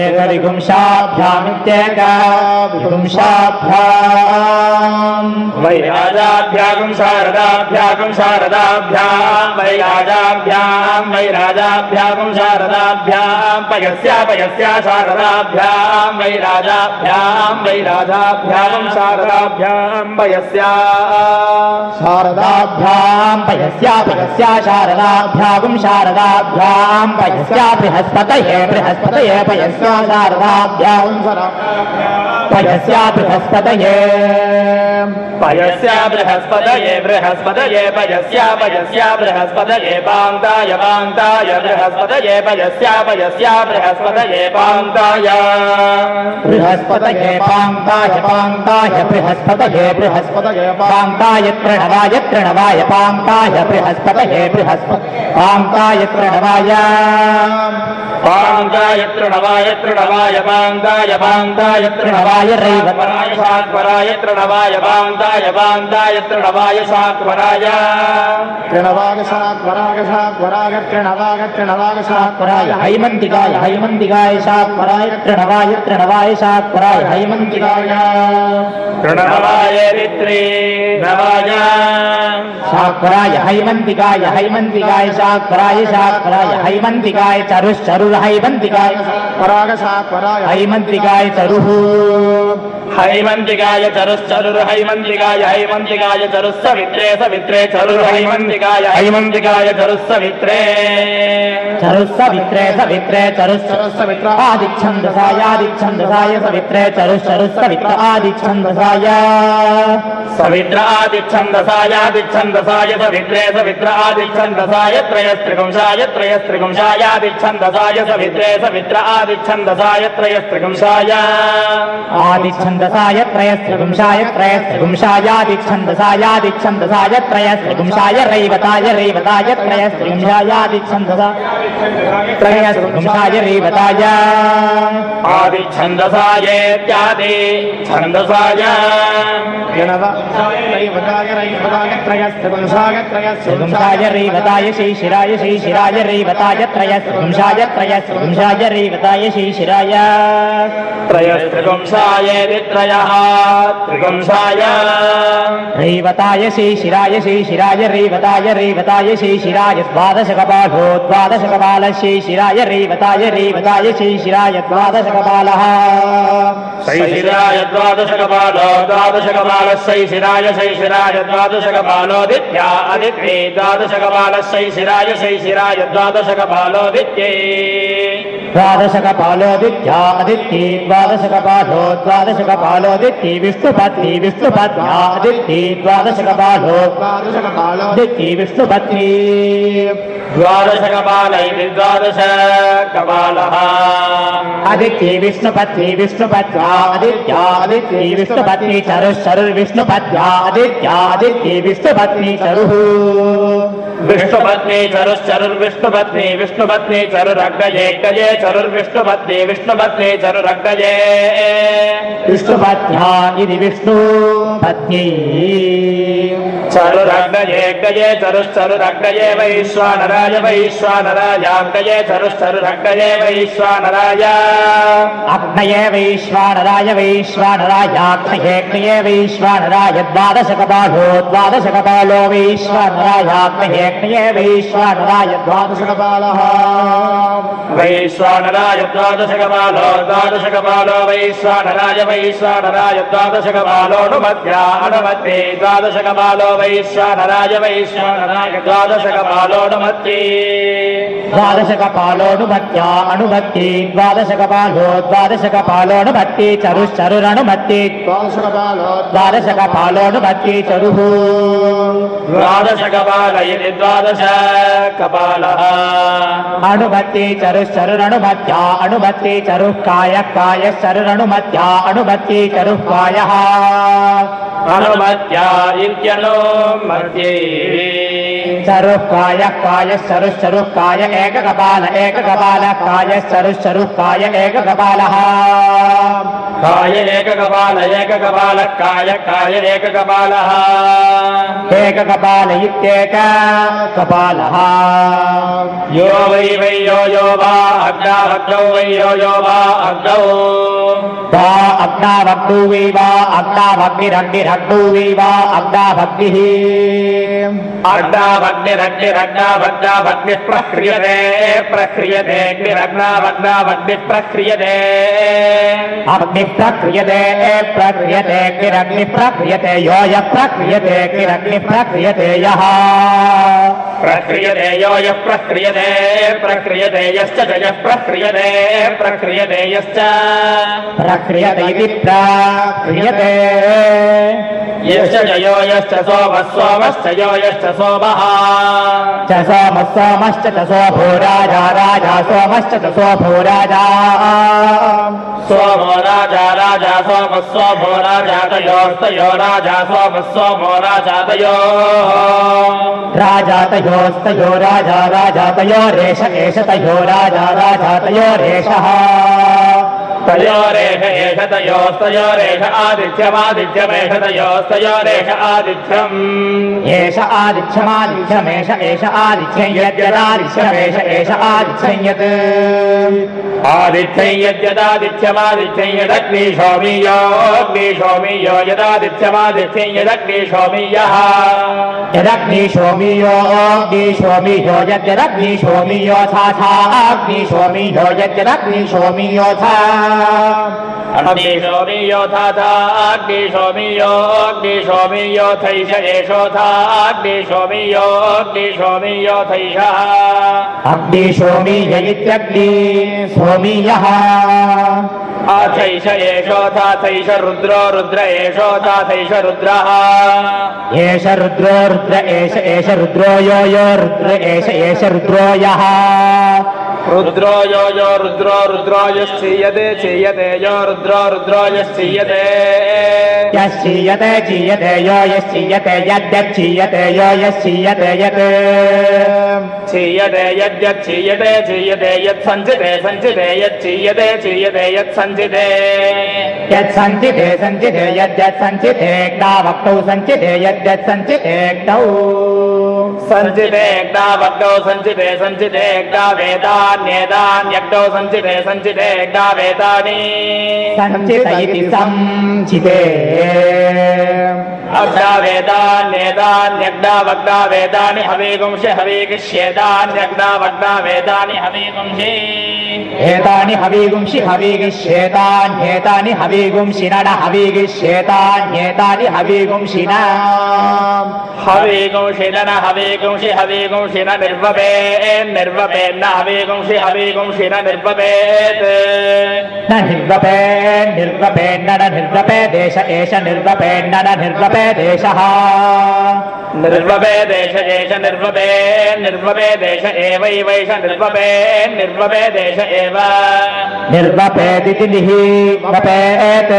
एकविपुंसाभ्यामित्येकविपुंसाभ्याम् वैराजाभ्यागुं शारदाभ्यागुं शारदाभ्याम् वैराजाभ्याम् वैराजाभ्यागुं शारदाभ्याम् पयस्या शारदाभ्याम् वैराजाभ्याम् वैराजाभ्यागुं शारदाभ्याम् पयस्या शारदाभ्याम् पयस्या शारदाभ्यागुं शारदाभ्याम् पयस्या बृहस्पतये पयस्या शारदाभ्याम् पयस्या बृहस्पतये बृहस्पतये पयस्या बृहस्पतये पान्ताय बृहस्पतये पयस्या बृहस्पतये पान्ताय बृहस्पतये पान्ताय बृहस्पतये पान्ताय प्रणवाय पान्ताय बृहस्पतये पान्ताय प्रणवाय पान्ताय तृणवाय रैवतराय सात्वराय तृणवाय पान्ताय तृणवाय सात्वराय तृणवाग सात्वराय हैमन्तिकाय सात्वराय तृणवाय सात्वराय हैमन्तिकाय तृणवाय ऋत्रे नवाय सात्वराय हैमन्तिकाय सात्वराय हैमन्तिकाय चरुर्हैमन्तिकाय पराग सात्वराय हैमन्तिकाय चरुः हैमन्तिकाय चरुश्चरुर्हैमन्तिकाय सवित्रे चरुर्हैमन्तिकाय चरुस्सवित्रे चरुस्सवित्र आदिच्छन्दसाय सवित्रे चरुस्सवित्र आदिच्छन्दसाय सवित्र आदिच्छन्दसाय सवित्रे आदिच्छन्दसाय त्रयस्त्रिगुंसाय आदिच्छन्दसाय सवित्रे आदिच्छन्दसाय त्रयस्त्रिगुंसाय आदिच्छन्दसाय त्रयस्त्रिगुंसाय आदिच्छन्दसाय त्रयस्त्रिगुंसाय रैवताय त्रयस्त्रिगुंसाय त्रयस्त्रिगुंसाय रैवताय आदिच्छन्दसायेत्यादि छन्दसाय त्रिगुंसाय रैवताय शिशिराय रैवताय त्रयस्त्रिगुंसाय रैवताय शिशिराय त्रयस्त्रिगुंसाय त्रयः त्रिगुंसाय रैवताय शिशिराय रैवताय शिशिराय द्वादशकपाल शिशिराय रैवताय शिशिराय द्वादशकपालः शैशिराय द्वादशकपाल शैशिराय द्वादशकपालोदित्या अदित्ये द्वादशकपाल शैशिराय द्वादशकपालोदित्ये द्वादशकपालोदित्या अदित्ये द्वादशकपालोदित्ये विष्णुपत्नी आदित्ये द्वादशकपालो द्वादशकपालो दिक्की विष्णुपत्नी द्वादशकपाल इति द्वादशकपालः अदिति विष्णुपत्नी विष्णुपत्या आदित्या आदित्य विष्णुपत्नी चरुर्विष्णुपत्या आदित्या आदित्य विष्णुपत्नी चरुः विष्णुपत्नी चरुर्विष्णुपत्नी विष्णुपत्नी चरुरग्नये गजे चरुर्विष्णुपत्नी विष्णुपत्नी चरुरग्नये विष्णुपत्या इति विष्णुपत्नी चरुरग्नये गजे चरुश्चरुरग्नये वैश्वानराय वैश्वानरायाग्नये चरुश्चरुरग्नये वैश्वानराय अग्नये वैश्वानराय वैश्वानरायाग्नये वैश्वानराय द्वादशकपालो वैश्वानरायाग्नये वैश्वानराय द्वादशकपालः वैश्वानराय द्वादशकपालो वैश्वानराय द्वादशकपालोऽनुमत्या अनुमत्ये द्वादशकपालो वैश्वानराय द्वादशकपालोऽनुमत्ये द्वादशकपालोऽनुमत्या अनुमत्ये द्वादशकपालोऽनुमत्ये चरुश्चरुरनुमत्ये द्वादशकपालोऽनुमत्ये चरुः द्वादशकपाल इति द्वादशकपालः अनुमत्ये चरुश्चरुरनुमत्या अनुमत्ये चरुः कायश्चरुरनुमत्या अनुमत्ये चरुः कायः अनुमत्या इत्यनुमत्ये चरुः कायश्चरुश्चरुः काय एककपालः कायश्चरुश्चरुः काय एककपालः काय एककपालः काय एककपालः एककपाल इत्येककपालः यो वै यो वा अग्नावग्नौ वै यो वा अग्नौ वा अग्नावग्नौ वै वा अग्नावग्निरग्निरग्नौ वै वा अग्नावग्निः अग्नावग्निरग्निरग्नावग्नावग्निः प्रक्रियते अग्निरग्नावग्नावग्निः प्रक्रियते अग्निः प्रक्रियते अग्निरग्निः प्रक्रियते यो यः प्रक्रियते अग्निरग्निः प्रक्रियते यः प्रक्रियते यो यः प्रक्रियते यश्च यः प्रक्रियते यश्च प्रक्रियते इति प्रक्रियते यश्च यो यश्च सोमश्च यो यश्च सोमः च सोमश्च च सोभो राजा सोमश्च च सोभो राजा सोमो राजा सोमो राजा तयोस्तयो राजा सोमो राजा राजातयोस्तयो राजातयोरेष एष तयो राजातयोरेषः तयोरेष एष तयोस्तयोरेष आदित्यमादित्यमेष तयोस्तयोरेष आदित्यम् एष आदित्यमादित्यमेष एष आदित्यं यद्यदादित्यमेष एष आदित्यं यत् आदित्यं यद्यदादित्यमादित्यं यदग्निशोमीयो यदादित्यमादित्यं यदग्निशोमीयः यदग्निशोमीयो यद्यदग्निशोमीयो अग्निशोमीयो यद्यदग्निशोमीयो अग्निशोमीयो थैष एषोऽग्निशोमीयो थैषः अग्निशोमीय इत्यग्निशोमीयः अथैष एषोऽथैष रुद्र एषोऽथैष रुद्रः एष रुद्रो रुद्र एष रुद्रो यो रुद्र एष रुद्रो यः रुद्रो यो रुद्रो यश्चीयते यो रुद्रो यश्चीयते चीयते यो यश्चीयते यद्यच्छीयते यो यश्चीयते यत् चीयते यद्यच्छीयते यत्सञ्चिते यच्चीयते यत्सञ्चिते यत्सञ्चिते यद्यत्सञ्चिते वक्तौ सञ्चिते यद्यत्सञ्चिते सञ्चिते वेदान्येतान्यग्नौ सञ्चिते वेदानि सञ्चित इति सञ्चिते अग्नावेदान्येतान्यग्नावग्ना वेदानि हविगुंषि हविगिष्येतान्यग्नावग्ना वेदानि हविगुंषि एतानि हविगुंषि हविगिष्येतान्येतानि हविगुंषिनः हविगिष्येतान्येतानि हविगुंषिन हविगुंषि निर्वपेन्न हविगुंषि निर्वपेत् न निर्वपेन्न न निर्वपेदेश एष निर्वपेन्न न निर्वपेत् निर्वपेदेशः निर्वपेदेश एष निर्वपेदेश एवैवैष निर्वपेदेश एव निर्वपेदिति निवपेत्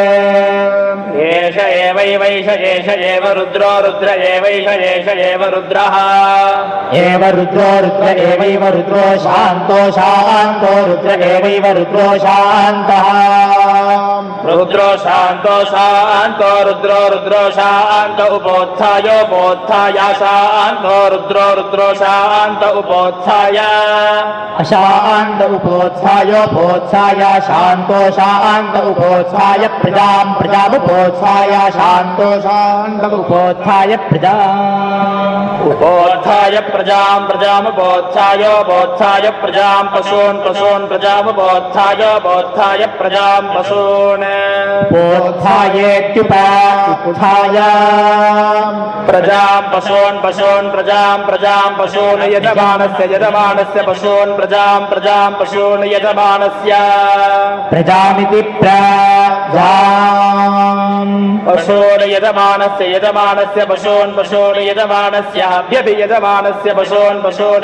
एष एवैवैष एष एव रुद्रो रुद्र एवैष एष एव रुद्रः एव रुद्रो रुद्र एवैव रुद्रो शान्तो शान्तो रुद्र एवैव रुद्रो शान्तः रुद्रो शान्तो शान्तो रुद्रो रुद्रो शान्त उपोत्थायोपोत्थाय शान्तो रुद्रो रुद्रो शान्त उपोत्थाय अशान्त उपोत्थायोपोत्थाय शान्तो शान्त उपोत्थाय प्रजामुपोत्थाय शान्तो शान्त उपोत्थाय उपोत्थाय प्रजामुपोत्थायोपोत्थाय प्रजां पशून् प्रजामुपोत्थाय प्रजां पशून् उपोत्थायेत्युपात्थाय प्रजां पशून् प्रजां पशून् यजमानस्य पशून् प्रजां पशून् यजमानस्य प्रजामिति पशून् यजमानस्य पशून् यजमानस्याभ्यभियजमानस्य पशून्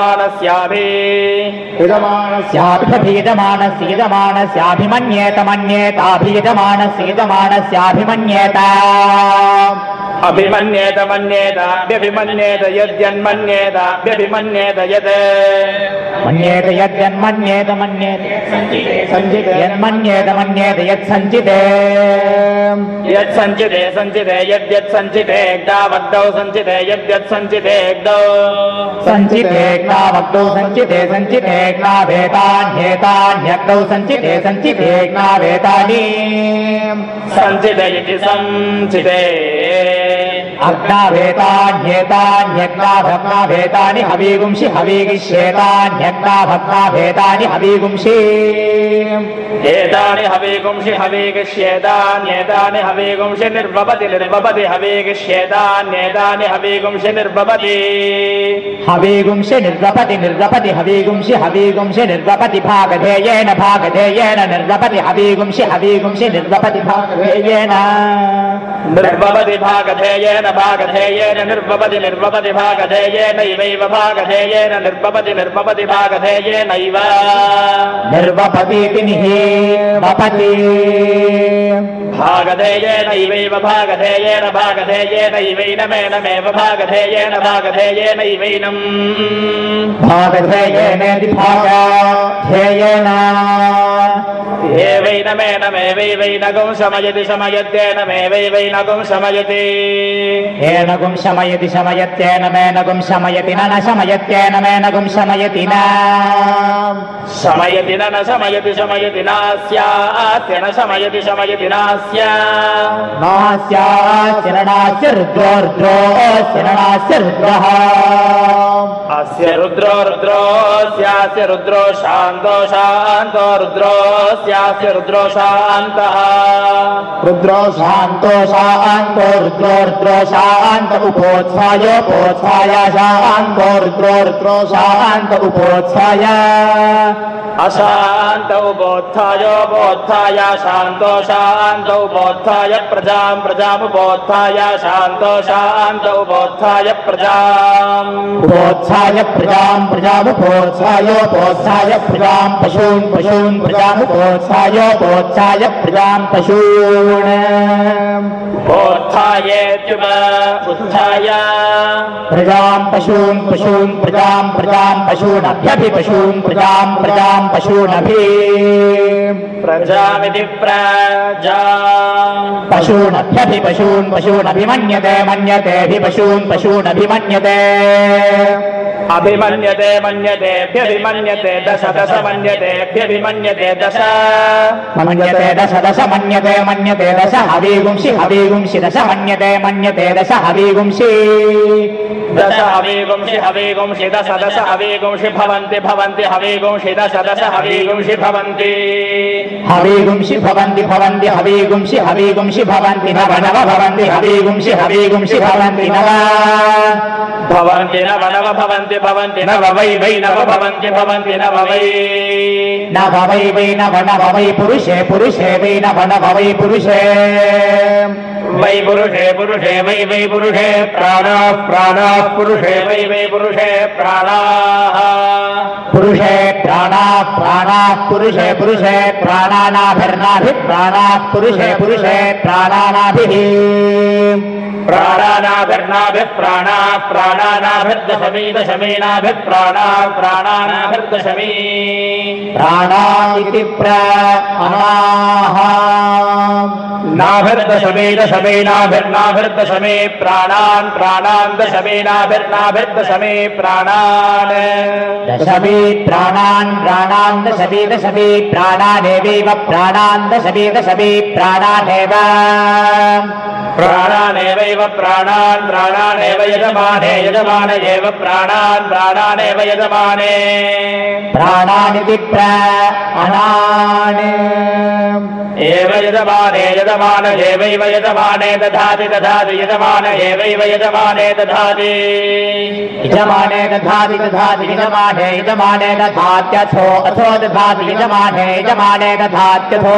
यजमानस्याभिमन्येत यजमानस्याभिमन्येत अभिमन्येत यद्यन्मन्येत यद् मन्येत यद्यन्मन्येत यन्मन्येत यत्सञ्चिते सञ्चिते यद्यत्सञ्चिते वग्दौ सञ्चिते यद्यत्सञ्चिते सञ्चिते वग्दौ सञ्चिते भेतान्येतान्यग्दौ सञ्चिते वेतानि सञ्चिते इति सञ्चिते अग्नाभेतान्येतान्यग्नाभग्नाभेतानि हवीगुंषि हवीगिष्येतान्यग्नाभग्नाभेतानि हवीगुंषि एतानि हवीगुंषि हवीगुंषि निर्वपति हवीगिष्येतान्येतानि हवीगुंषि निर्वपति हवीगुंषि निर्वपति हवीगुंषि निर्वपति भागधेयेन निर्वपति हवीगुंषि निर्वपति भागधेयेन निर्वपति भागधेयेन निर्वपति भागधेयेनैवैव भागधेयेन निर्वपति भागधेयेनैव निर्वपतीति निवपति भागधेयेनैवैव भागधेयेनैवैनमेव भागधेयेनैवैनम् भागधेयेनेति भागधेयेन एवैनमेनमेवैवैनगुं शमयत्येनमेवैवैनगुं शमयति एनगुं शमयत्येनमेनगुं शमयति न शमयत्येन मेनगुं शमयति न शमयति नास्यास्य न शमयति नास्य नास्य रुद्रः अस्य रुद्रोऽस्यास्य रुद्रो शान्तो रुद्रोऽस्यास्य रुद्रो शान्तः रुद्रो शान्तो रुद्रो शान्त उपोत्थाय शान्तो रुद्रो शान्त उपोत्थाय अशान्त उपोत्थाय शान्तो उपोत्थाय प्रजामुपोत्थाय शान्तो उपोत्थाय उपोत्थाय प्रजामुपोत्थाय प्रजां पशून् प्रजामुपोत्थाय प्रजां पशून् उत्थाय प्रजां पशून् प्रजां पशूनभ्यभिपशून् प्रजां पशूनभि प्रजामिति प्रजा पशूनभिमन्यते पशूनभिमन्यते अभिमन्यतेऽभ्यभिमन्यते दश मन्यतेऽभ्यभिमन्यते दश मन्यते दश हवीगुंषि दश मन्यते दश हवीगुंषि दश हवीगुंषि दश हवीगुंषि भवन्ति हवीगुंषि दश हवीगुंषि भवन्ति हवीगुंषि भवन्ति हवीगुंषि भवन्ति नव भवन्ति हवीगुंषि भवन्ति नव भवन्ति नव वै नव भवन्ति नव वै नव वै पुरुषे वै नव वै पुरुषे वै पुरुषे पुरुषे वै वै पुरुषे प्राणाः प्राणाः पुरुषे वै वै पुरुषे प्राणाः पुरुषे प्राणाः प्राणाः पुरुषे पुरुषे प्राणानाभिर्नाभिः प्राणाः पुरुषे पुरुषे प्राणानाभिः प्राणानाभिर्नाभिः प्राणाः प्राणानाभिर्दशमी दशमीनाभिः प्राणाः प्राणानाभिर्दशमी प्राणा इति प्राणाः नाभिर्दशमी दशमीनाभिर्नाभिर्दशमी प्राणान् प्राणान् दशमीनाभिर्नाभिर्दशमी प्राणान् दशमी प्राणान् प्राणान् दशमी दशमी प्राणानेवैव प्राणान् दशमी दशमी प्राणानेव प्राणानेवैव प्राणान् प्राणानेव यजमाने यजमान एव प्राणान् प्राणानेव यजमाने प्राणानिति प्राणान् एव यजमाने यजमान एवैव यजमाने दधाति दधाति यजमान एवैव यजमाने दधाति यजमाने दधाति दधाति यजमाने यजमाने दधात्यथो अथो दधाति यजमाने यजमाने दधात्यथो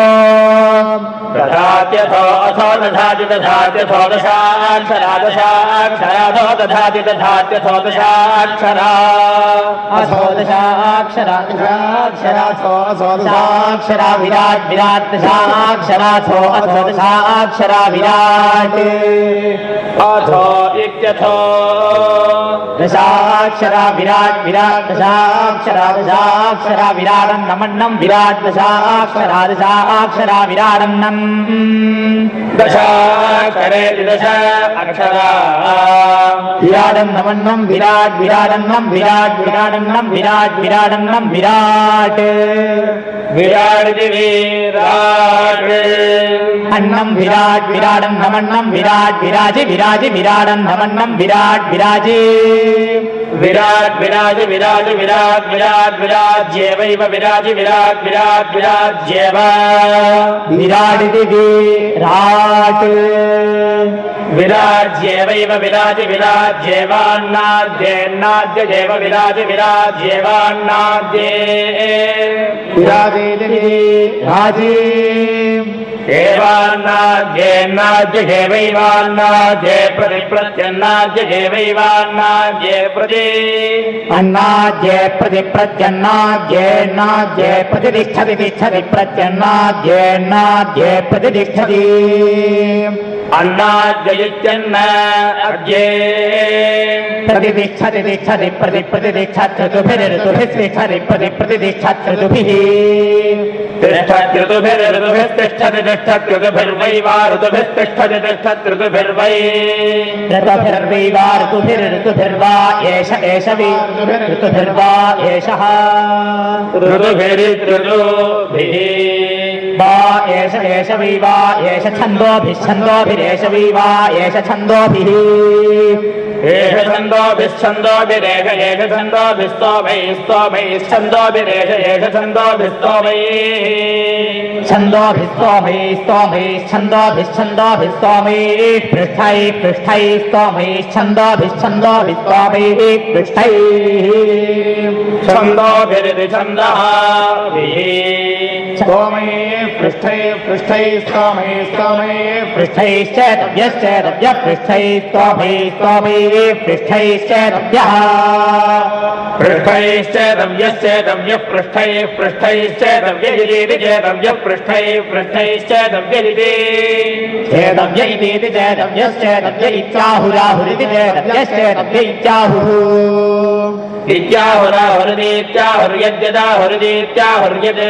दधात्यथो अथो दधाति दधात्यथो दशाक्षरा दशाक्षराथो दधाति दधात्यथो दशाक्षरा अथो दशाक्षरा दशाक्षराथो अथो दशाक्षरा विराट् विराट् दशाक्षराथो अथो दशाक्षरा विराट् अथो इत्यथो दशाक्षरा विराट् विराट् दशाक्षरा विराडन्नमन्नं विराट् दशाक्षरा विराडन्नम् दशाक्षरेति दश अक्षरा विराडन्नमन्नं विराट् विराडन्नं विराट् विराडन्नं विराट् विराडन्नं विराट् विराडिति विराट् अन्नं विराट् विराडन्नमन्नं विराट् विराजि विराजि विराडन्नमन्नं विराट् विराजि विराट् विराजि विराजि विराट् विराट् विराज्येवैव विराजि विराट् विराट् विराज्येव विराडिति विराट् विराज्येवैव विराजि विराज्येवान्नाद्येन्नाद्यजेव विराजि विराज्येवान्नाद्ये विराजेति राजी एवान्नाद्येन्नाद्यजेवैवान्नाद्ये प्रतिप्रत्यन्नाद्यजेवैवान्नाद्ये प्रति अन्नाद्ये प्रति प्रत्यन्नाद्येन्नाद्ये प्रतिष्ठति तिष्ठति प्रत्यन्नाद्येन्नाद्ये प्रतिष्ठति अन्नाद्ययुत्यन्न अद्ये प्रतिष्ठति तिष्ठति प्रतिष्ठति ऋतुभिः तिष्ठति प्रतिष्ठति ऋतुभिः तिष्ठत्युतुभिर्तिष्ठति तिष्ठत्युतुभिर्वैवा ऋतुभिस्तिष्ठति तिष्ठत्युतुभिर्वै ऋतुभिर्वैवा ऋतुभिर्वा एष एष वै ऋतुभिर्वा एषः ऋतुभिरितृतुभिः वा एष एष वै वा एष छन्दोभिश्छन्दोभिरेष वै वा एष छन्दोभिः एष छन्दोभिश्छन्दोभिरेष एष छन्दोभिस्तोभैस्तोभैश्छन्दोभिरेष एष छन्दोभिस्तोभैः छन्दोभिस्तोभैश्छन्दोभिश्छन्दोभिस्तोभैः पृष्ठैः पृष्ठैस्तोभैश्छन्दोभिश्छन्दोभिस्तोभैः पृष्ठैः छन्दोभिरिति छन्दः स्तोमैः पृष्ठैः पृष्ठैः स्तोमैः स्तोमैः पृष्ठैश्चेतव्यश्चेतव्यः पृष्ठैस्तोभैस्तोभैः पृष्ठैश्चेतव्यः पृष्ठैश्चेतव्यश्चेतव्यः पृष्ठैः पृष्ठैश्चेतव्यजिति चेतव्यः पृष्ठैः पृष्ठैश्चेतव्यजिति चेतव्य इति चेतव्यश्चेतव्य इत्याहुराहुरिति चेतव्यश्चेतव्य इत्याहुः इत्याहुराहुरित्याहुर्यद्यदाहुरित्याहुर्यद्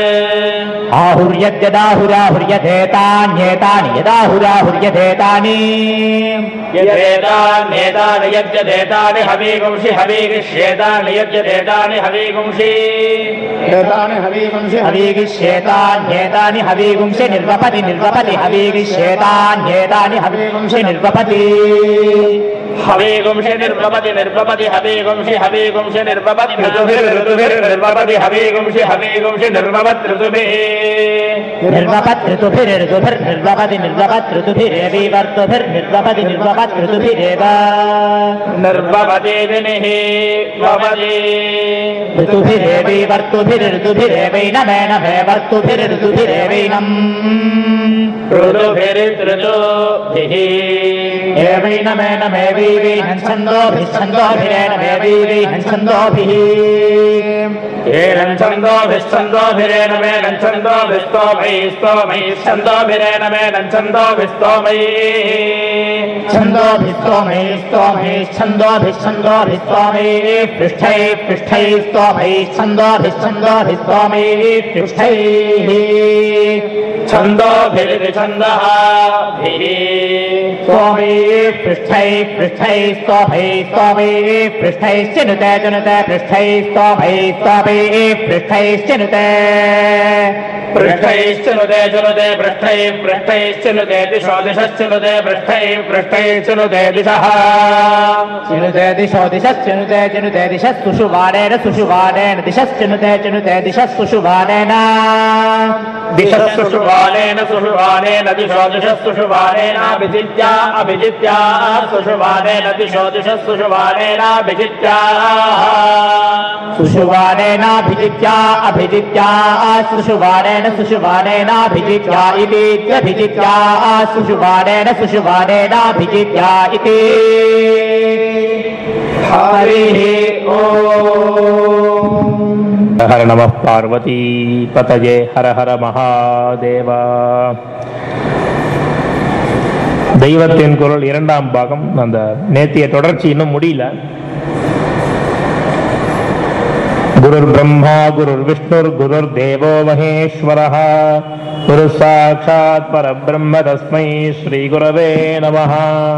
आहुर्यद्यदाहुराहुर्यधेतान्येतानि यदाहुराहुर्यधेतानि यदेतान्येतानि यद्यदेतानि हवीगुंसि हवीगिष्येतानि यद्यदेतानि हवीगुंसि एतानि हवीगुंसि हवीगिष्येतान्येतानि हवीगुंसि निर्वपति निर्वपति हवीगिष्येतान्येतानि हवीगुंसि निर्वपति हवीगुंषि निर्भवति निर्भवति हवीगुंषि हवीगुंषि निर्भवति ऋतुभिर्निर्भवति हवीगुंषि हवीगुंषि निर्भवति ऋतुभिः निर्भवत् ऋतुभिर्निर्भवति निर्भवत् ऋतुभिरेवीवर्तुभिर्निर्भवति निर्भवत् ऋतुभिरेव निर्भवति दिनिः भवति ऋतुभिरेवीवर्तुभिर्ऋतुभिरेवैनमेनमे वर्तुभिर्ऋतुभिरेवैनम् ऋतुभिरितृतुभिः एवैनमेनमेवीभिः छन्दोभिर्छन्दः पृष्ठैश्चिनुते चनुते पृष्ठैश्चिनुते पृष्ठैश्चनुते चनुते पृष्ठैश्चनुते दिशो दिशश्चनुते पृष्ठैश्चनुते दिशः चिनुते दिशो दिशश्चनुते चनुते दिशः सुषुवाणेन दिशश्चनुते चनुते दिशः सुषुवाणेन दिशस्सुषुवाणेन सुषुवाणेन दिशो दिशस्सुषुवाणेन अभिजित्या अभिजित्या सुषुवाणेन दिशो दिशस्सुषुवाणेन अभिजित्या सुषुवाणेनाभिजित्या अभिजित्या सुषुवाणेनाभिजित्या इति अभिजित्या सुषुवाणेनाभिजित्या इति हरिः ओम्। हर नमः पार्वती पतये हर हर महादेव. தெய்வத்தின் குரல் இரண்டாம் பாகம். அந்த நேத்திய தொடர்ச்சி இன்னும் முடியல. குருர் பிரம்மா குருர் விஷ்ணுர் குருர் தேவோ மகேஸ்வரः குரு சாட்சாத் பரபிரம்ம தஸ்மை ஸ்ரீ குரவே நமः.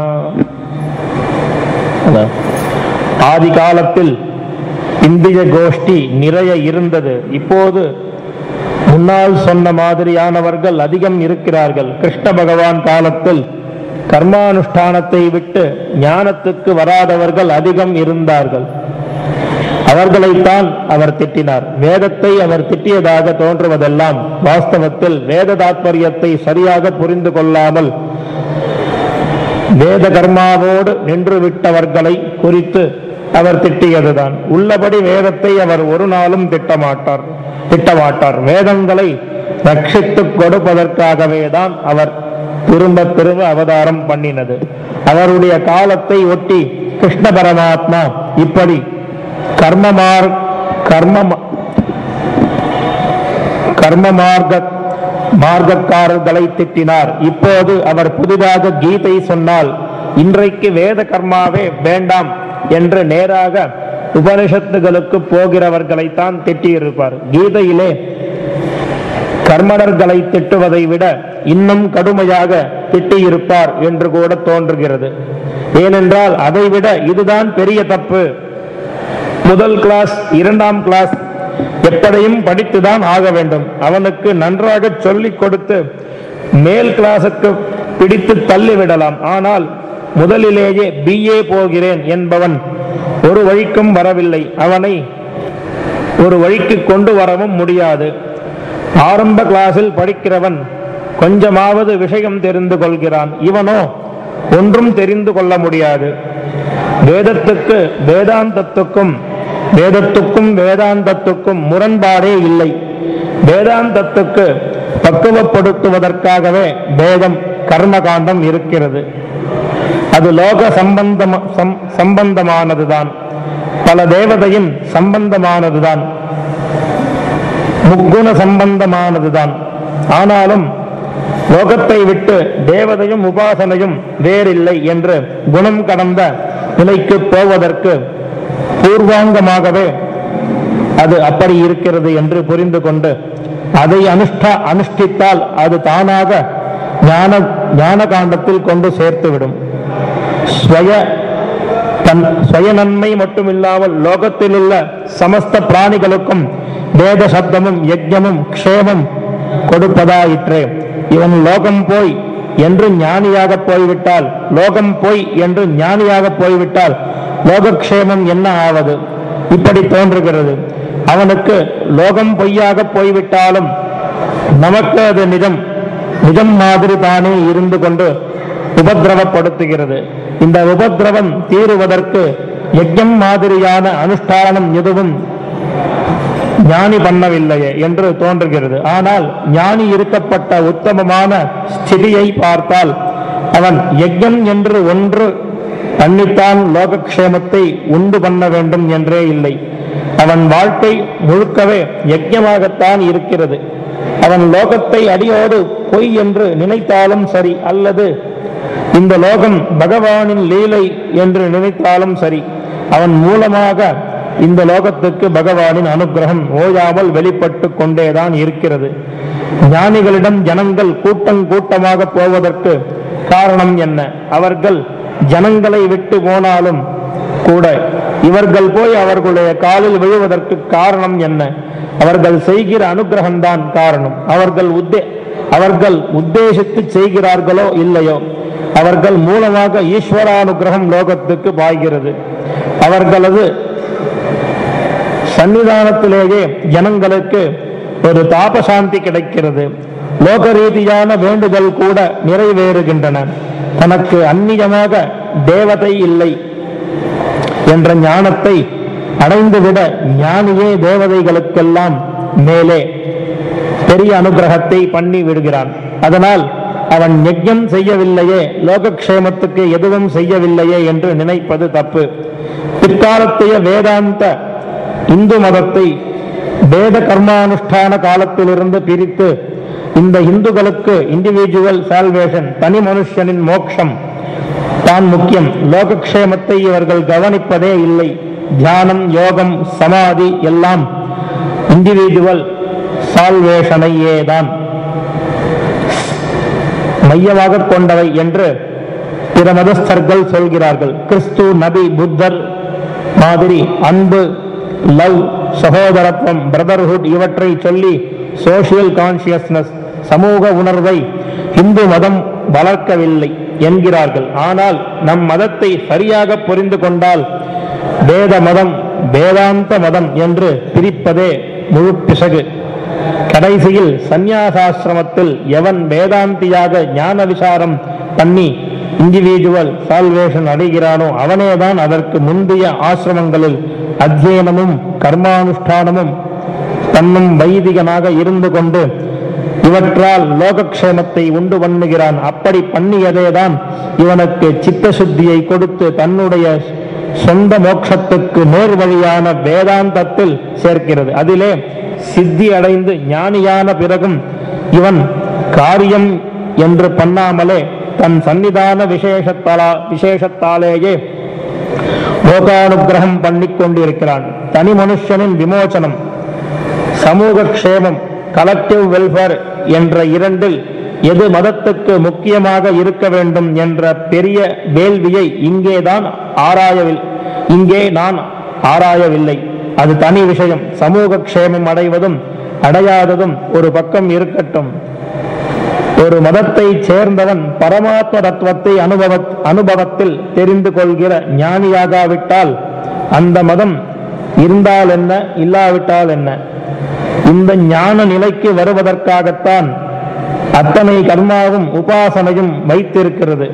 ஆதி காலத்தில் இந்திய கோஷ்டி நிறைய இருந்தது. இப்போது முன்னால் சொன்ன மாதிரியானவர்கள் அதிகம் இருக்கிறார்கள். கிருஷ்ண பகவான் காலத்தில் கர்மானுஷ்டானத்தை விட்டு ஞானத்துக்கு வராதவர்கள் அதிகம் இருந்தார்கள். அவர்களைத்தான் அவர் திட்டினார். வேதத்தை அவர் திட்டியதாக தோன்றுவதெல்லாம் வாஸ்தவத்தில் வேத தாத்பரியத்தை சரியாக புரிந்து கொள்ளாமல் வேத கர்மாவோடு நின்று விட்டவர்களை குறித்து அவர் திட்டியதுதான். உள்ளபடி வேதத்தை அவர் ஒரு நாளும் திட்டமாட்டார். வேதங்களை ரட்சித்துக் கொடுப்பதற்காகவே தான் அவர் திரும்ப திரும்ப அவதாரம் பண்ணினது. அவருடைய காலத்தை ஒட்டி கிருஷ்ண பரமாத்மா இப்படி கர்ம மார்க்கக்காரர்களை திட்டினார். இப்போது அவர் புதிதாக கீதை சொன்னால் இன்றைக்கு வேத கர்மாவே வேண்டாம் என்று நேராக உபனிஷத்துகளுக்கு போகிறவர்களைத்தான் திட்டியிருப்பார். கீதையிலே கர்மணர்களை திட்டுவதை விட இன்னும் கடுமையாக திட்டியிருப்பார் என்று கூட தோன்றுகிறது. ஏனென்றால் அதைவிட இதுதான் பெரிய தப்பு. முதல் கிளாஸ் இரண்டாம் கிளாஸ் எப்படியும் படித்துதான் ஆக வேண்டும். அவனுக்கு நன்றாக சொல்லிக் கொடுத்து மேல் கிளாஸுக்கு பிடித்து தள்ளிவிடலாம். ஆனால் முதலிலேயே BA போகிறேன் என்பவன் ஒரு வழிக்கும் வரவில்லை. அவனை ஒரு வழிக்கு கொண்டு வரவும் முடியாது. ஆரம்ப கிளாஸில் படிக்கிறவன் கொஞ்சமாவது விஷயம் தெரிந்து கொள்கிறான். இவனோ ஒன்றும் தெரிந்து கொள்ள முடியாது. வேதாந்தத்துக்கும் முரண்பாடே இல்லை. வேதாந்தத்துக்கு பக்குவப்படுத்துவதற்காகவே வேதம் கர்மகாண்டம் இருக்கிறது. அது லோக சம்பந்தமானதுதான். பல தேவதையும் சம்பந்தமானதுதான். முக்குண சம்பந்தமானதுதான். ஆனாலும் லோகத்தை விட்டு தேவதையும் உபாசனையும் வேறில்லை என்று குணம் கடந்த நிலைக்கு போவதற்கு பூர்வாங்கமாகவே அது அப்படி இருக்கிறது என்று புரிந்து கொண்டு அதை அனுஷ்டித்தால் அது தானாக ஞான காண்டத்தில் கொண்டு சேர்த்துவிடும். சுய நன்மை மட்டுமில்லாமல் லோகத்தில் உள்ள சமஸ்த பிராணிகளுக்கும் வேத சப்தமும் யஜ்ஞமும் க்ஷேமம் கொடுப்பதாயிற்றே. இவன் லோகம் போய் என்று ஞானியாக போய்விட்டால், லோகம் பொய் என்று ஞானியாக போய்விட்டால் லோகக்ஷேமம் என்ன ஆவது? இப்படி தோன்றுகிறது. அவனுக்கு லோகம் பொய்யாக போய்விட்டாலும் நமக்கு அது நிஜம் மாதிரி தானே இருந்து கொண்டு உபதிரவப்படுத்துகிறது. இந்த உபதிரவம் தீருவதற்கு யஜ்ஞம் மாதிரியான அனுஷ்டானம் எதுவும் ஞானி பண்ணவில்லையே என்று தோன்றுகிறது. ஆனால் ஞானி இருக்கப்பட்ட உத்தமமான ஸ்திதியை பார்த்தால் அவன் யஜ்ஞம் என்று ஒன்று பண்ணித்தான் லோகக்ஷேமத்தை உண்டு பண்ண வேண்டும் என்றே இல்லை. அவன் வாழ்க்கை முழுக்கவே யஜ்ஞமாகத்தான் இருக்கிறது. அவன் லோகத்தை அடியோடு பொய் என்று நினைத்தாலும் சரி, அல்லது இந்த லோகம் பகவானின் லீலை என்று நினைத்தாலும் சரி, அவன் மூலமாக இந்த லோகத்துக்கு பகவானின் அனுகிரகம் ஓயாமல் வெளிப்பட்டு கொண்டேதான் இருக்கிறது. ஞானிகளிடம் ஜனங்கள் கூட்டமாக போவதற்கு காரணம் என்ன? அவர்கள் ஜனங்களை விட்டு போனாலும் கூட இவர்கள் போய் அவர்களுடைய காலில் விழுவதற்கு காரணம் என்ன? அவர்கள் செய்கிற அனுகிரகம்தான் காரணம். அவர்கள் உத்தேசித்து செய்கிறார்களோ இல்லையோ, அவர்கள் மூலமாக ஈஸ்வரானுகிரகம் லோகத்துக்கு பாய்கிறது. அவர்களது சன்னிதானத்திலேயே ஜனங்களுக்கு ஒரு தாபசாந்தி கிடைக்கிறது. லோக ரீதியான வேண்டுதல் கூட நிறைவேறுகின்றன. தனக்கு அந்நியமாக தேவதை இல்லை என்ற ஞானத்தை அடைந்துவிட ஞானியே தேவதைகளுக்கெல்லாம் மேலே பெரிய அனுகிரகத்தை பண்ணி விடுகிறான். அதனால் அவன் யஜ்ஞம் செய்யவில்லையே, லோகக்ஷேமத்துக்கு எதுவும் செய்யவில்லையே என்று நினைப்பது தப்பு. பிற்காலத்தைய வேதாந்த இந்து மதத்தை வேத கர்மானுஷ்டான காலத்திலிருந்து பிரித்து இந்த இந்துக்களுக்கு இண்டிவிஜுவல் சால்வேஷன், தனி மனுஷனின் மோட்சம் தான் முக்கியம், லோகக்ஷேமத்தை இவர்கள் கவனிப்பதே இல்லை, தியானம் யோகம் சமாதி எல்லாம் இண்டிவிஜுவல் சால்வேஷனையே தான் மையமாக கொண்டவை என்று பிற மதஸ்தர்கள் சொல்கிறார்கள். கிறிஸ்து, நபி, புத்தர் மாதிரி அன்பு, லவ், சகோதரத்துவம், பிரதர்ஹுட் இவற்றை சொல்லி சோசியல் கான்சியஸ்னஸ், சமூக உணர்வை இந்து மதம் வளர்க்கவில்லை என்கிறார்கள். ஆனால் நம் மதத்தை சரியாக புரிந்து கொண்டால் வேத மதம், வேதாந்த மதம் என்று பிரிப்பதே முழு பிசகு. கடைசியில் சந்நியாசாசிரமத்தில் எவன் வேதாந்தியாக ஞான விசாரம் பண்ணி இண்டிவிஜுவல் சால்வேஷன் அடைகிறானோ அவனேதான் அதற்கு முந்தைய ஆசிரமங்களில் அத்தியனமும் கர்மானுஷ்டானமும் தன்னும் வைதிகனாக இருந்து கொண்டு இவற்றால் லோகக்ஷேமத்தை உண்டு பண்ணுகிறான். அப்படி பண்ணியதேதான் இவனுக்கு சித்த சுத்தியை கொடுத்து தன்னுடைய சொந்த மோட்சத்துக்கு நேர் வழியான வேதாந்தத்தில் சேர்க்கிறது. அதிலே சித்தி அடைந்து ஞானியான பிறகும் இவன் காரியம் என்று பண்ணாமலே தன் சன்னிதான விசேஷத்தாலேயே லோகானுகிரகம் பண்ணிக் கொண்டிருக்கிறான். தனி மனுஷனின் விமோசனம், சமூக க்ஷேமம், கலெக்டிவ் வெல்ஃபேர் என்ற இரண்டில் எது மதத்துக்கு முக்கியமாக இருக்க வேண்டும் என்ற பெரிய வேள்வியை இங்கே நான் ஆராயவில்லை. அது தனி விஷயம். சமூக க்ஷேமம் அடைவதும் அடையாததும் ஒரு பக்கம் இருக்கட்டும். ஒரு மதத்தை சேர்ந்தவன் பரமாத்ம தத்துவத்தை அனுபவத்தில் தெரிந்து கொள்கிற ஞானியாகாவிட்டால் அந்த மதம் இருந்தால் என்ன, இல்லாவிட்டால் என்ன? இந்த ஞான நிலைக்கு வருவதற்காகத்தான் அத்தனை கர்மாவும் உபாசனையும் வைத்திருக்கிறது.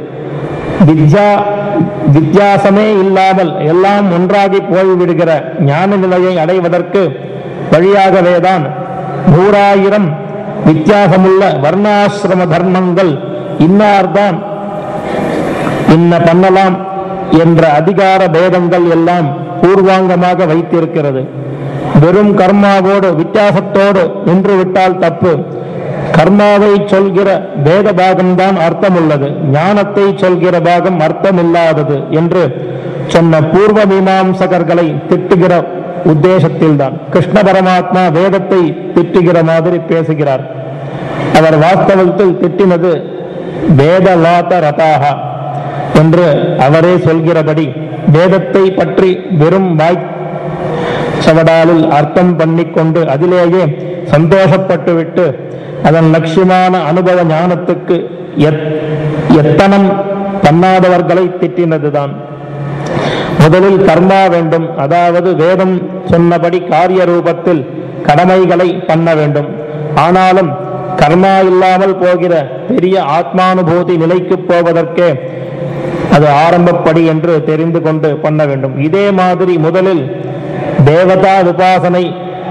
வித்தியாசமே இல்லாமல் எல்லாம் ஒன்றாகி போய்விடுகிற ஞான நிலையை அடைவதற்கு வழியாகவேதான் 100,000 வித்தியாசமுள்ள வர்ணாசிரம தர்மங்கள் இன்னார்தான் இன்ன பண்ணலாம் என்ற அதிகார பேதங்கள் எல்லாம் பூர்வாங்கமாக வைத்திருக்கிறது. வெறும் கர்மாவோடு வித்தியாசத்தோடு நின்று விட்டால் தப்பு. கர்மாவை சொல்கிற வேத பாகம்தான் அர்த்தம் உள்ளது, ஞானத்தை சொல்கிற பாகம் அர்த்தமில்லாதது என்று சொன்ன பூர்வ மீமாம்சகர்களை திட்டுகிற உத்தேசத்தில்தான் கிருஷ்ண பரமாத்மா வேதத்தை திட்டுகிற மாதிரி பேசுகிறார். அவர் வாஸ்தவத்தில் திட்டினது வேதவாத ரதாகா என்று அவரே சொல்கிறபடி வேதத்தை பற்றி வெறும் சவடாலில் அர்த்தம் பண்ணிக்கொண்டு அதிலேயே சந்தோஷப்பட்டு விட்டு அதன் லட்சியமான அனுபவ ஞானத்துக்கு எத்தனம் பண்ணாதவர்களை திட்டினதுதான். முதலில் கர்மா வேண்டும், அதாவது வேதம் சொன்னபடி காரிய ரூபத்தில் கடமைகளை பண்ண வேண்டும். ஆனாலும் கர்மா இல்லாமல் போகிற பெரிய ஆத்மானுபூதி நிலைக்கு போவதற்கே அது ஆரம்பப்படி என்று தெரிந்து கொண்டு பண்ண வேண்டும். இதே மாதிரி முதலில் தேவதா உபாசனை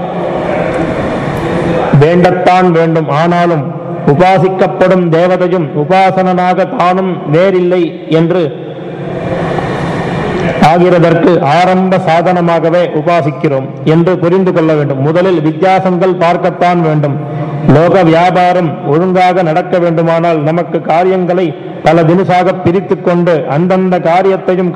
வேண்டத்தான் வேண்டும். ஆனாலும் உபாசிக்கப்படும் தேவதையும் உபாசனாக தானும் வேறில்லை என்று ஆகிறதற்கு ஆரம்ப சாதனமாகவே உபாசிக்கிறோம் என்று புரிந்து கொள்ள வேண்டும். முதலில் வித்தியாசங்கள் பார்க்கத்தான் வேண்டும். லோக வியாபாரம் ஒழுங்காக நடக்க வேண்டுமானால் நமக்கு காரியங்களை பல தினசாக பிரித்து கொண்டு அந்தந்த காரியத்தையும்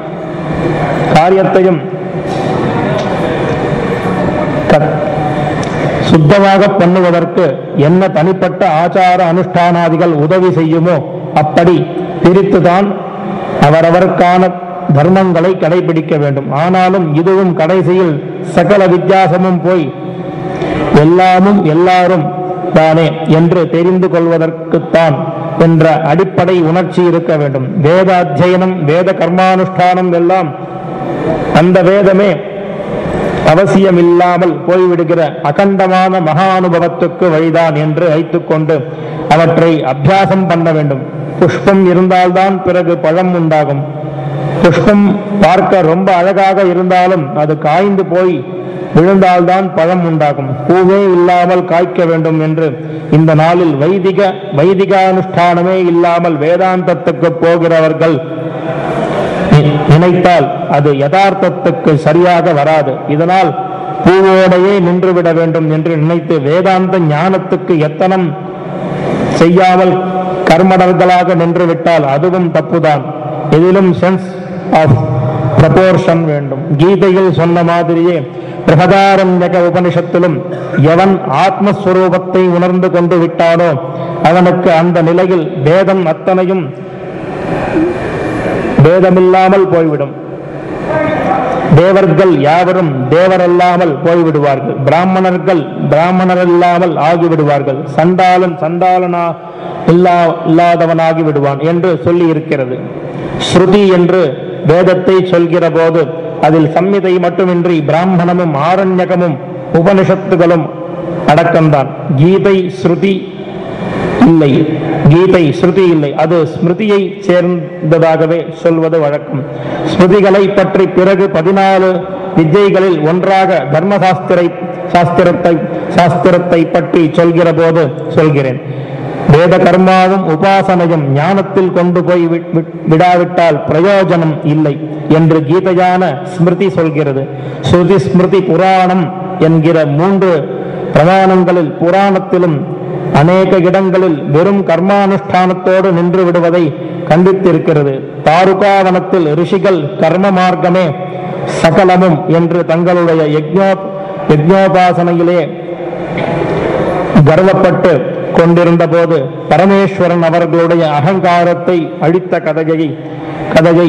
சுத்தமாக பண்ணுவதற்கு என்ன தனிப்பட்ட ஆச்சார அனுஷ்டானாதிகள் உதவி செய்யுமோ அப்படி பிரித்துதான் அவரவருக்கான தர்மங்களை கடைபிடிக்க வேண்டும். ஆனாலும் இதுவும் கடைசியில் சகல வித்தியாசமும் போய் எல்லாமும் எல்லாரும் தானே என்று தெரிந்து கொள்வதற்குத்தான் என்ற அடிப்படை உணர்ச்சி இருக்க வேண்டும். வேத அத்தியனம், வேத கர்மானுஷ்டானம் எல்லாம் அந்த வேதமே அவசியமில்லாமல் போய்விடுகிற அகண்டமான மகா அனுபவத்துக்கு வழிதான் என்று வைத்துக்கொண்டு அவற்றை அபியாசம் பண்ண வேண்டும். புஷ்பம் இருந்தால்தான் பிறகு பழம் உண்டாகும். புஷ்பம் பார்க்க ரொம்ப அழகாக இருந்தாலும் அது காய்ந்து போய் விழுந்தால்தான் பழம் உண்டாகும். பூவே இல்லாமல் காய்க்க வேண்டும் என்று இந்த நாளில் வைதிகானுஷ்டானமே இல்லாமல் வேதாந்தத்துக்கு போகிறவர்கள் நினைத்தால் அது யதார்த்தத்துக்கு சரியாக வராது. இதனால் பூவோடையே நின்றுவிட வேண்டும் என்று நினைத்து வேதாந்த ஞானத்துக்கு எத்தனம் செய்யாமல் கர்மடர்களாக நின்றுவிட்டால் அதுவும் தப்புதான். இதிலும் சென்ஸ் ஆஃப் ப்ரொபோர்ஷன் வேண்டும். கீதையில் சொன்ன மாதிரியே பிரகதாரண்யக உபனிஷத்திலும் எவன் ஆத்மஸ்வரூபத்தை உணர்ந்து கொண்டு விட்டானோ அவனுக்கு அந்த நிலையில் வேதம் அத்தனையும் வேதமில்லாமல் போய்விடும். தேவர்கள் யாவரும் தேவரல்லாமல் போய்விடுவார்கள். பிராமணர்கள் பிராமணரல்லாமல் ஆகிவிடுவார்கள். சண்டாளன் சண்டாளனா இல்லாதவனாகி விடுவான் என்று சொல்லி இருக்கிறது. ஸ்ருதி என்று வேதத்தை சொல்கிற போது அதில் சம்மிதை மட்டுமின்றி பிராமணமும் ஆரண்யகமும் உபனிஷத்துகளும் அடக்கம்தான். கீதை ஸ்ருதி இல்லை, கீதை ஸ்ருதி இல்லை, அது ஸ்மிருதியை சேர்ந்ததாகவே சொல்வது வழக்கம். ஸ்மிருதிகளை பற்றி பிறகு 14 வித்யைகளில் ஒன்றாக சாஸ்திரத்தை பற்றி சொல்கிற போது சொல்கிறேன். வேத கர்மாவும் உபாசனையும் ஞானத்தில் கொண்டு போய் விடாவிட்டால் பிரயோஜனம் இல்லை என்று கீதையான ஸ்மிருதி சொல்கிறது. ஸ்ருதி ஸ்மிருதி புராணம் என்கிற 3 பிரமாணங்களில் புராணத்திலும் அநேக இடங்களில் வெறும் கர்மானுஷ்டானத்தோடு நின்று விடுவதை கண்டித்திருக்கிறது. தாருகாவனத்தில் ரிஷிகள் கர்ம மார்க்கமே சகலமும் என்று தங்களுடைய யஜ்ஞோபாசனையிலே கர்வப்பட்டு கொண்டிருந்த போது பரமேஸ்வரன் அவர்களுடைய அகங்காரத்தை அழித்த கதையை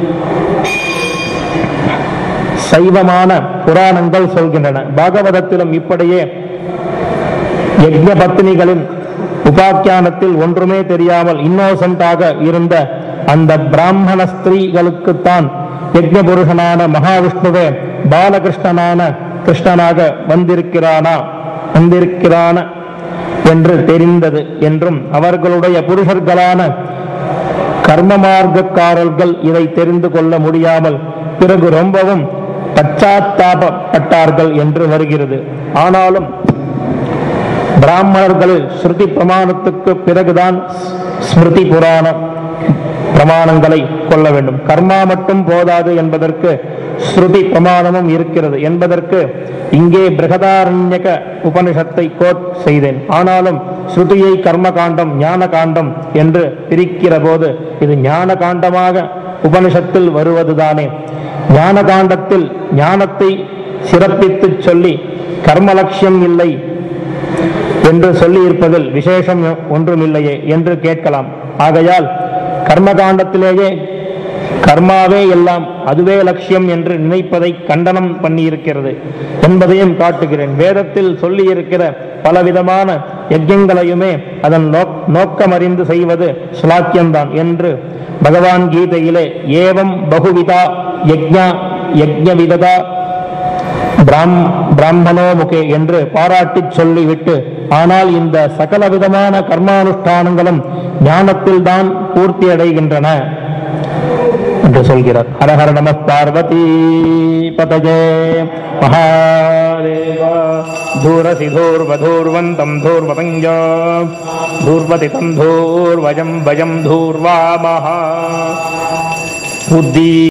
சைவமான புராணங்கள் சொல்கின்றன. பாகவதத்திலும் இப்படியே யஜ்ஞ பத்னிகளின் உபாக்கியானத்தில் ஒன்றுமே தெரியாமல் இன்னோசென்டாக இருந்த அந்த பிராமண ஸ்திரீகளுக்குத்தான் யஜ்ஞ புருஷனான மகாவிஷ்ணுவே கிருஷ்ணனாக வந்திருக்கிறான என்று தெரிந்தது என்றும் அவர்களுடைய புருஷர்களான கர்ம மார்க்கக்காரர்கள் இதை தெரிந்து கொள்ள முடியாமல் பிறகு ரொம்பவும் பச்சாத்தாபப்பட்டார்கள் என்று வருகிறது. ஆனாலும் பிராமணர்களில் ஸ்ருதி பிரமாணத்துக்கு பிறகுதான் ஸ்மிருதி புராண பிரமாணங்களை கொள்ள வேண்டும். கர்மா மட்டும் போதாது என்பதற்கு ஸ்ருதி பிரமாணமும் இருக்கிறது என்பதற்கு இங்கே பிரகதாரண்யக உபனிஷத்தை கோட் செய்தேன். ஆனாலும் ஸ்ருதியை கர்ம காண்டம் ஞான காண்டம் என்று பிரிக்கிற போது இது ஞான காண்டமாக உபனிஷத்தில் வருவதுதானே. ஞான காண்டத்தில் ஞானத்தை சிறப்பித்து சொல்லி கர்ம லட்சியம் இல்லை என்று சொல்லி இருப்பதில் விசேஷம் ஒன்றுமில்லையே என்று கேட்கலாம். ஆகையால் கர்மகாண்டத்திலேயே கர்மாவே எல்லாம் அதுவே லட்சியம் என்று நினைப்பதை கண்டனம் பண்ணி இருக்கிறது என்பதையும் காட்டுகிறேன். வேதத்தில் சொல்லி இருக்கிற பலவிதமான யஜ்யங்களையுமே அதன் நோக்கமறிந்து செய்வது ஸ்லாக்கியம்தான் என்று பகவான் கீதையிலே ஏவம் பகுவிதா யஜ்ஞவிததா பிராமணோ முகே என்று பாராட்டிச் சொல்லிவிட்டு, ஆனால் இந்த சகல விதமான கர்மானுஷ்டானங்களும் ஞானத்தில் தான் பூர்த்தி அடைகின்றன என்று சொல்கிறார். ஹரஹர நம பார்வதி பதஜே மகாதேவா. தூரசி தூர்வதூர்வந்தம் தூர்வதஞ்சா தூர்வதிதம் தூர்வஜம் பஜம் தூர்வாமஹா புத்தி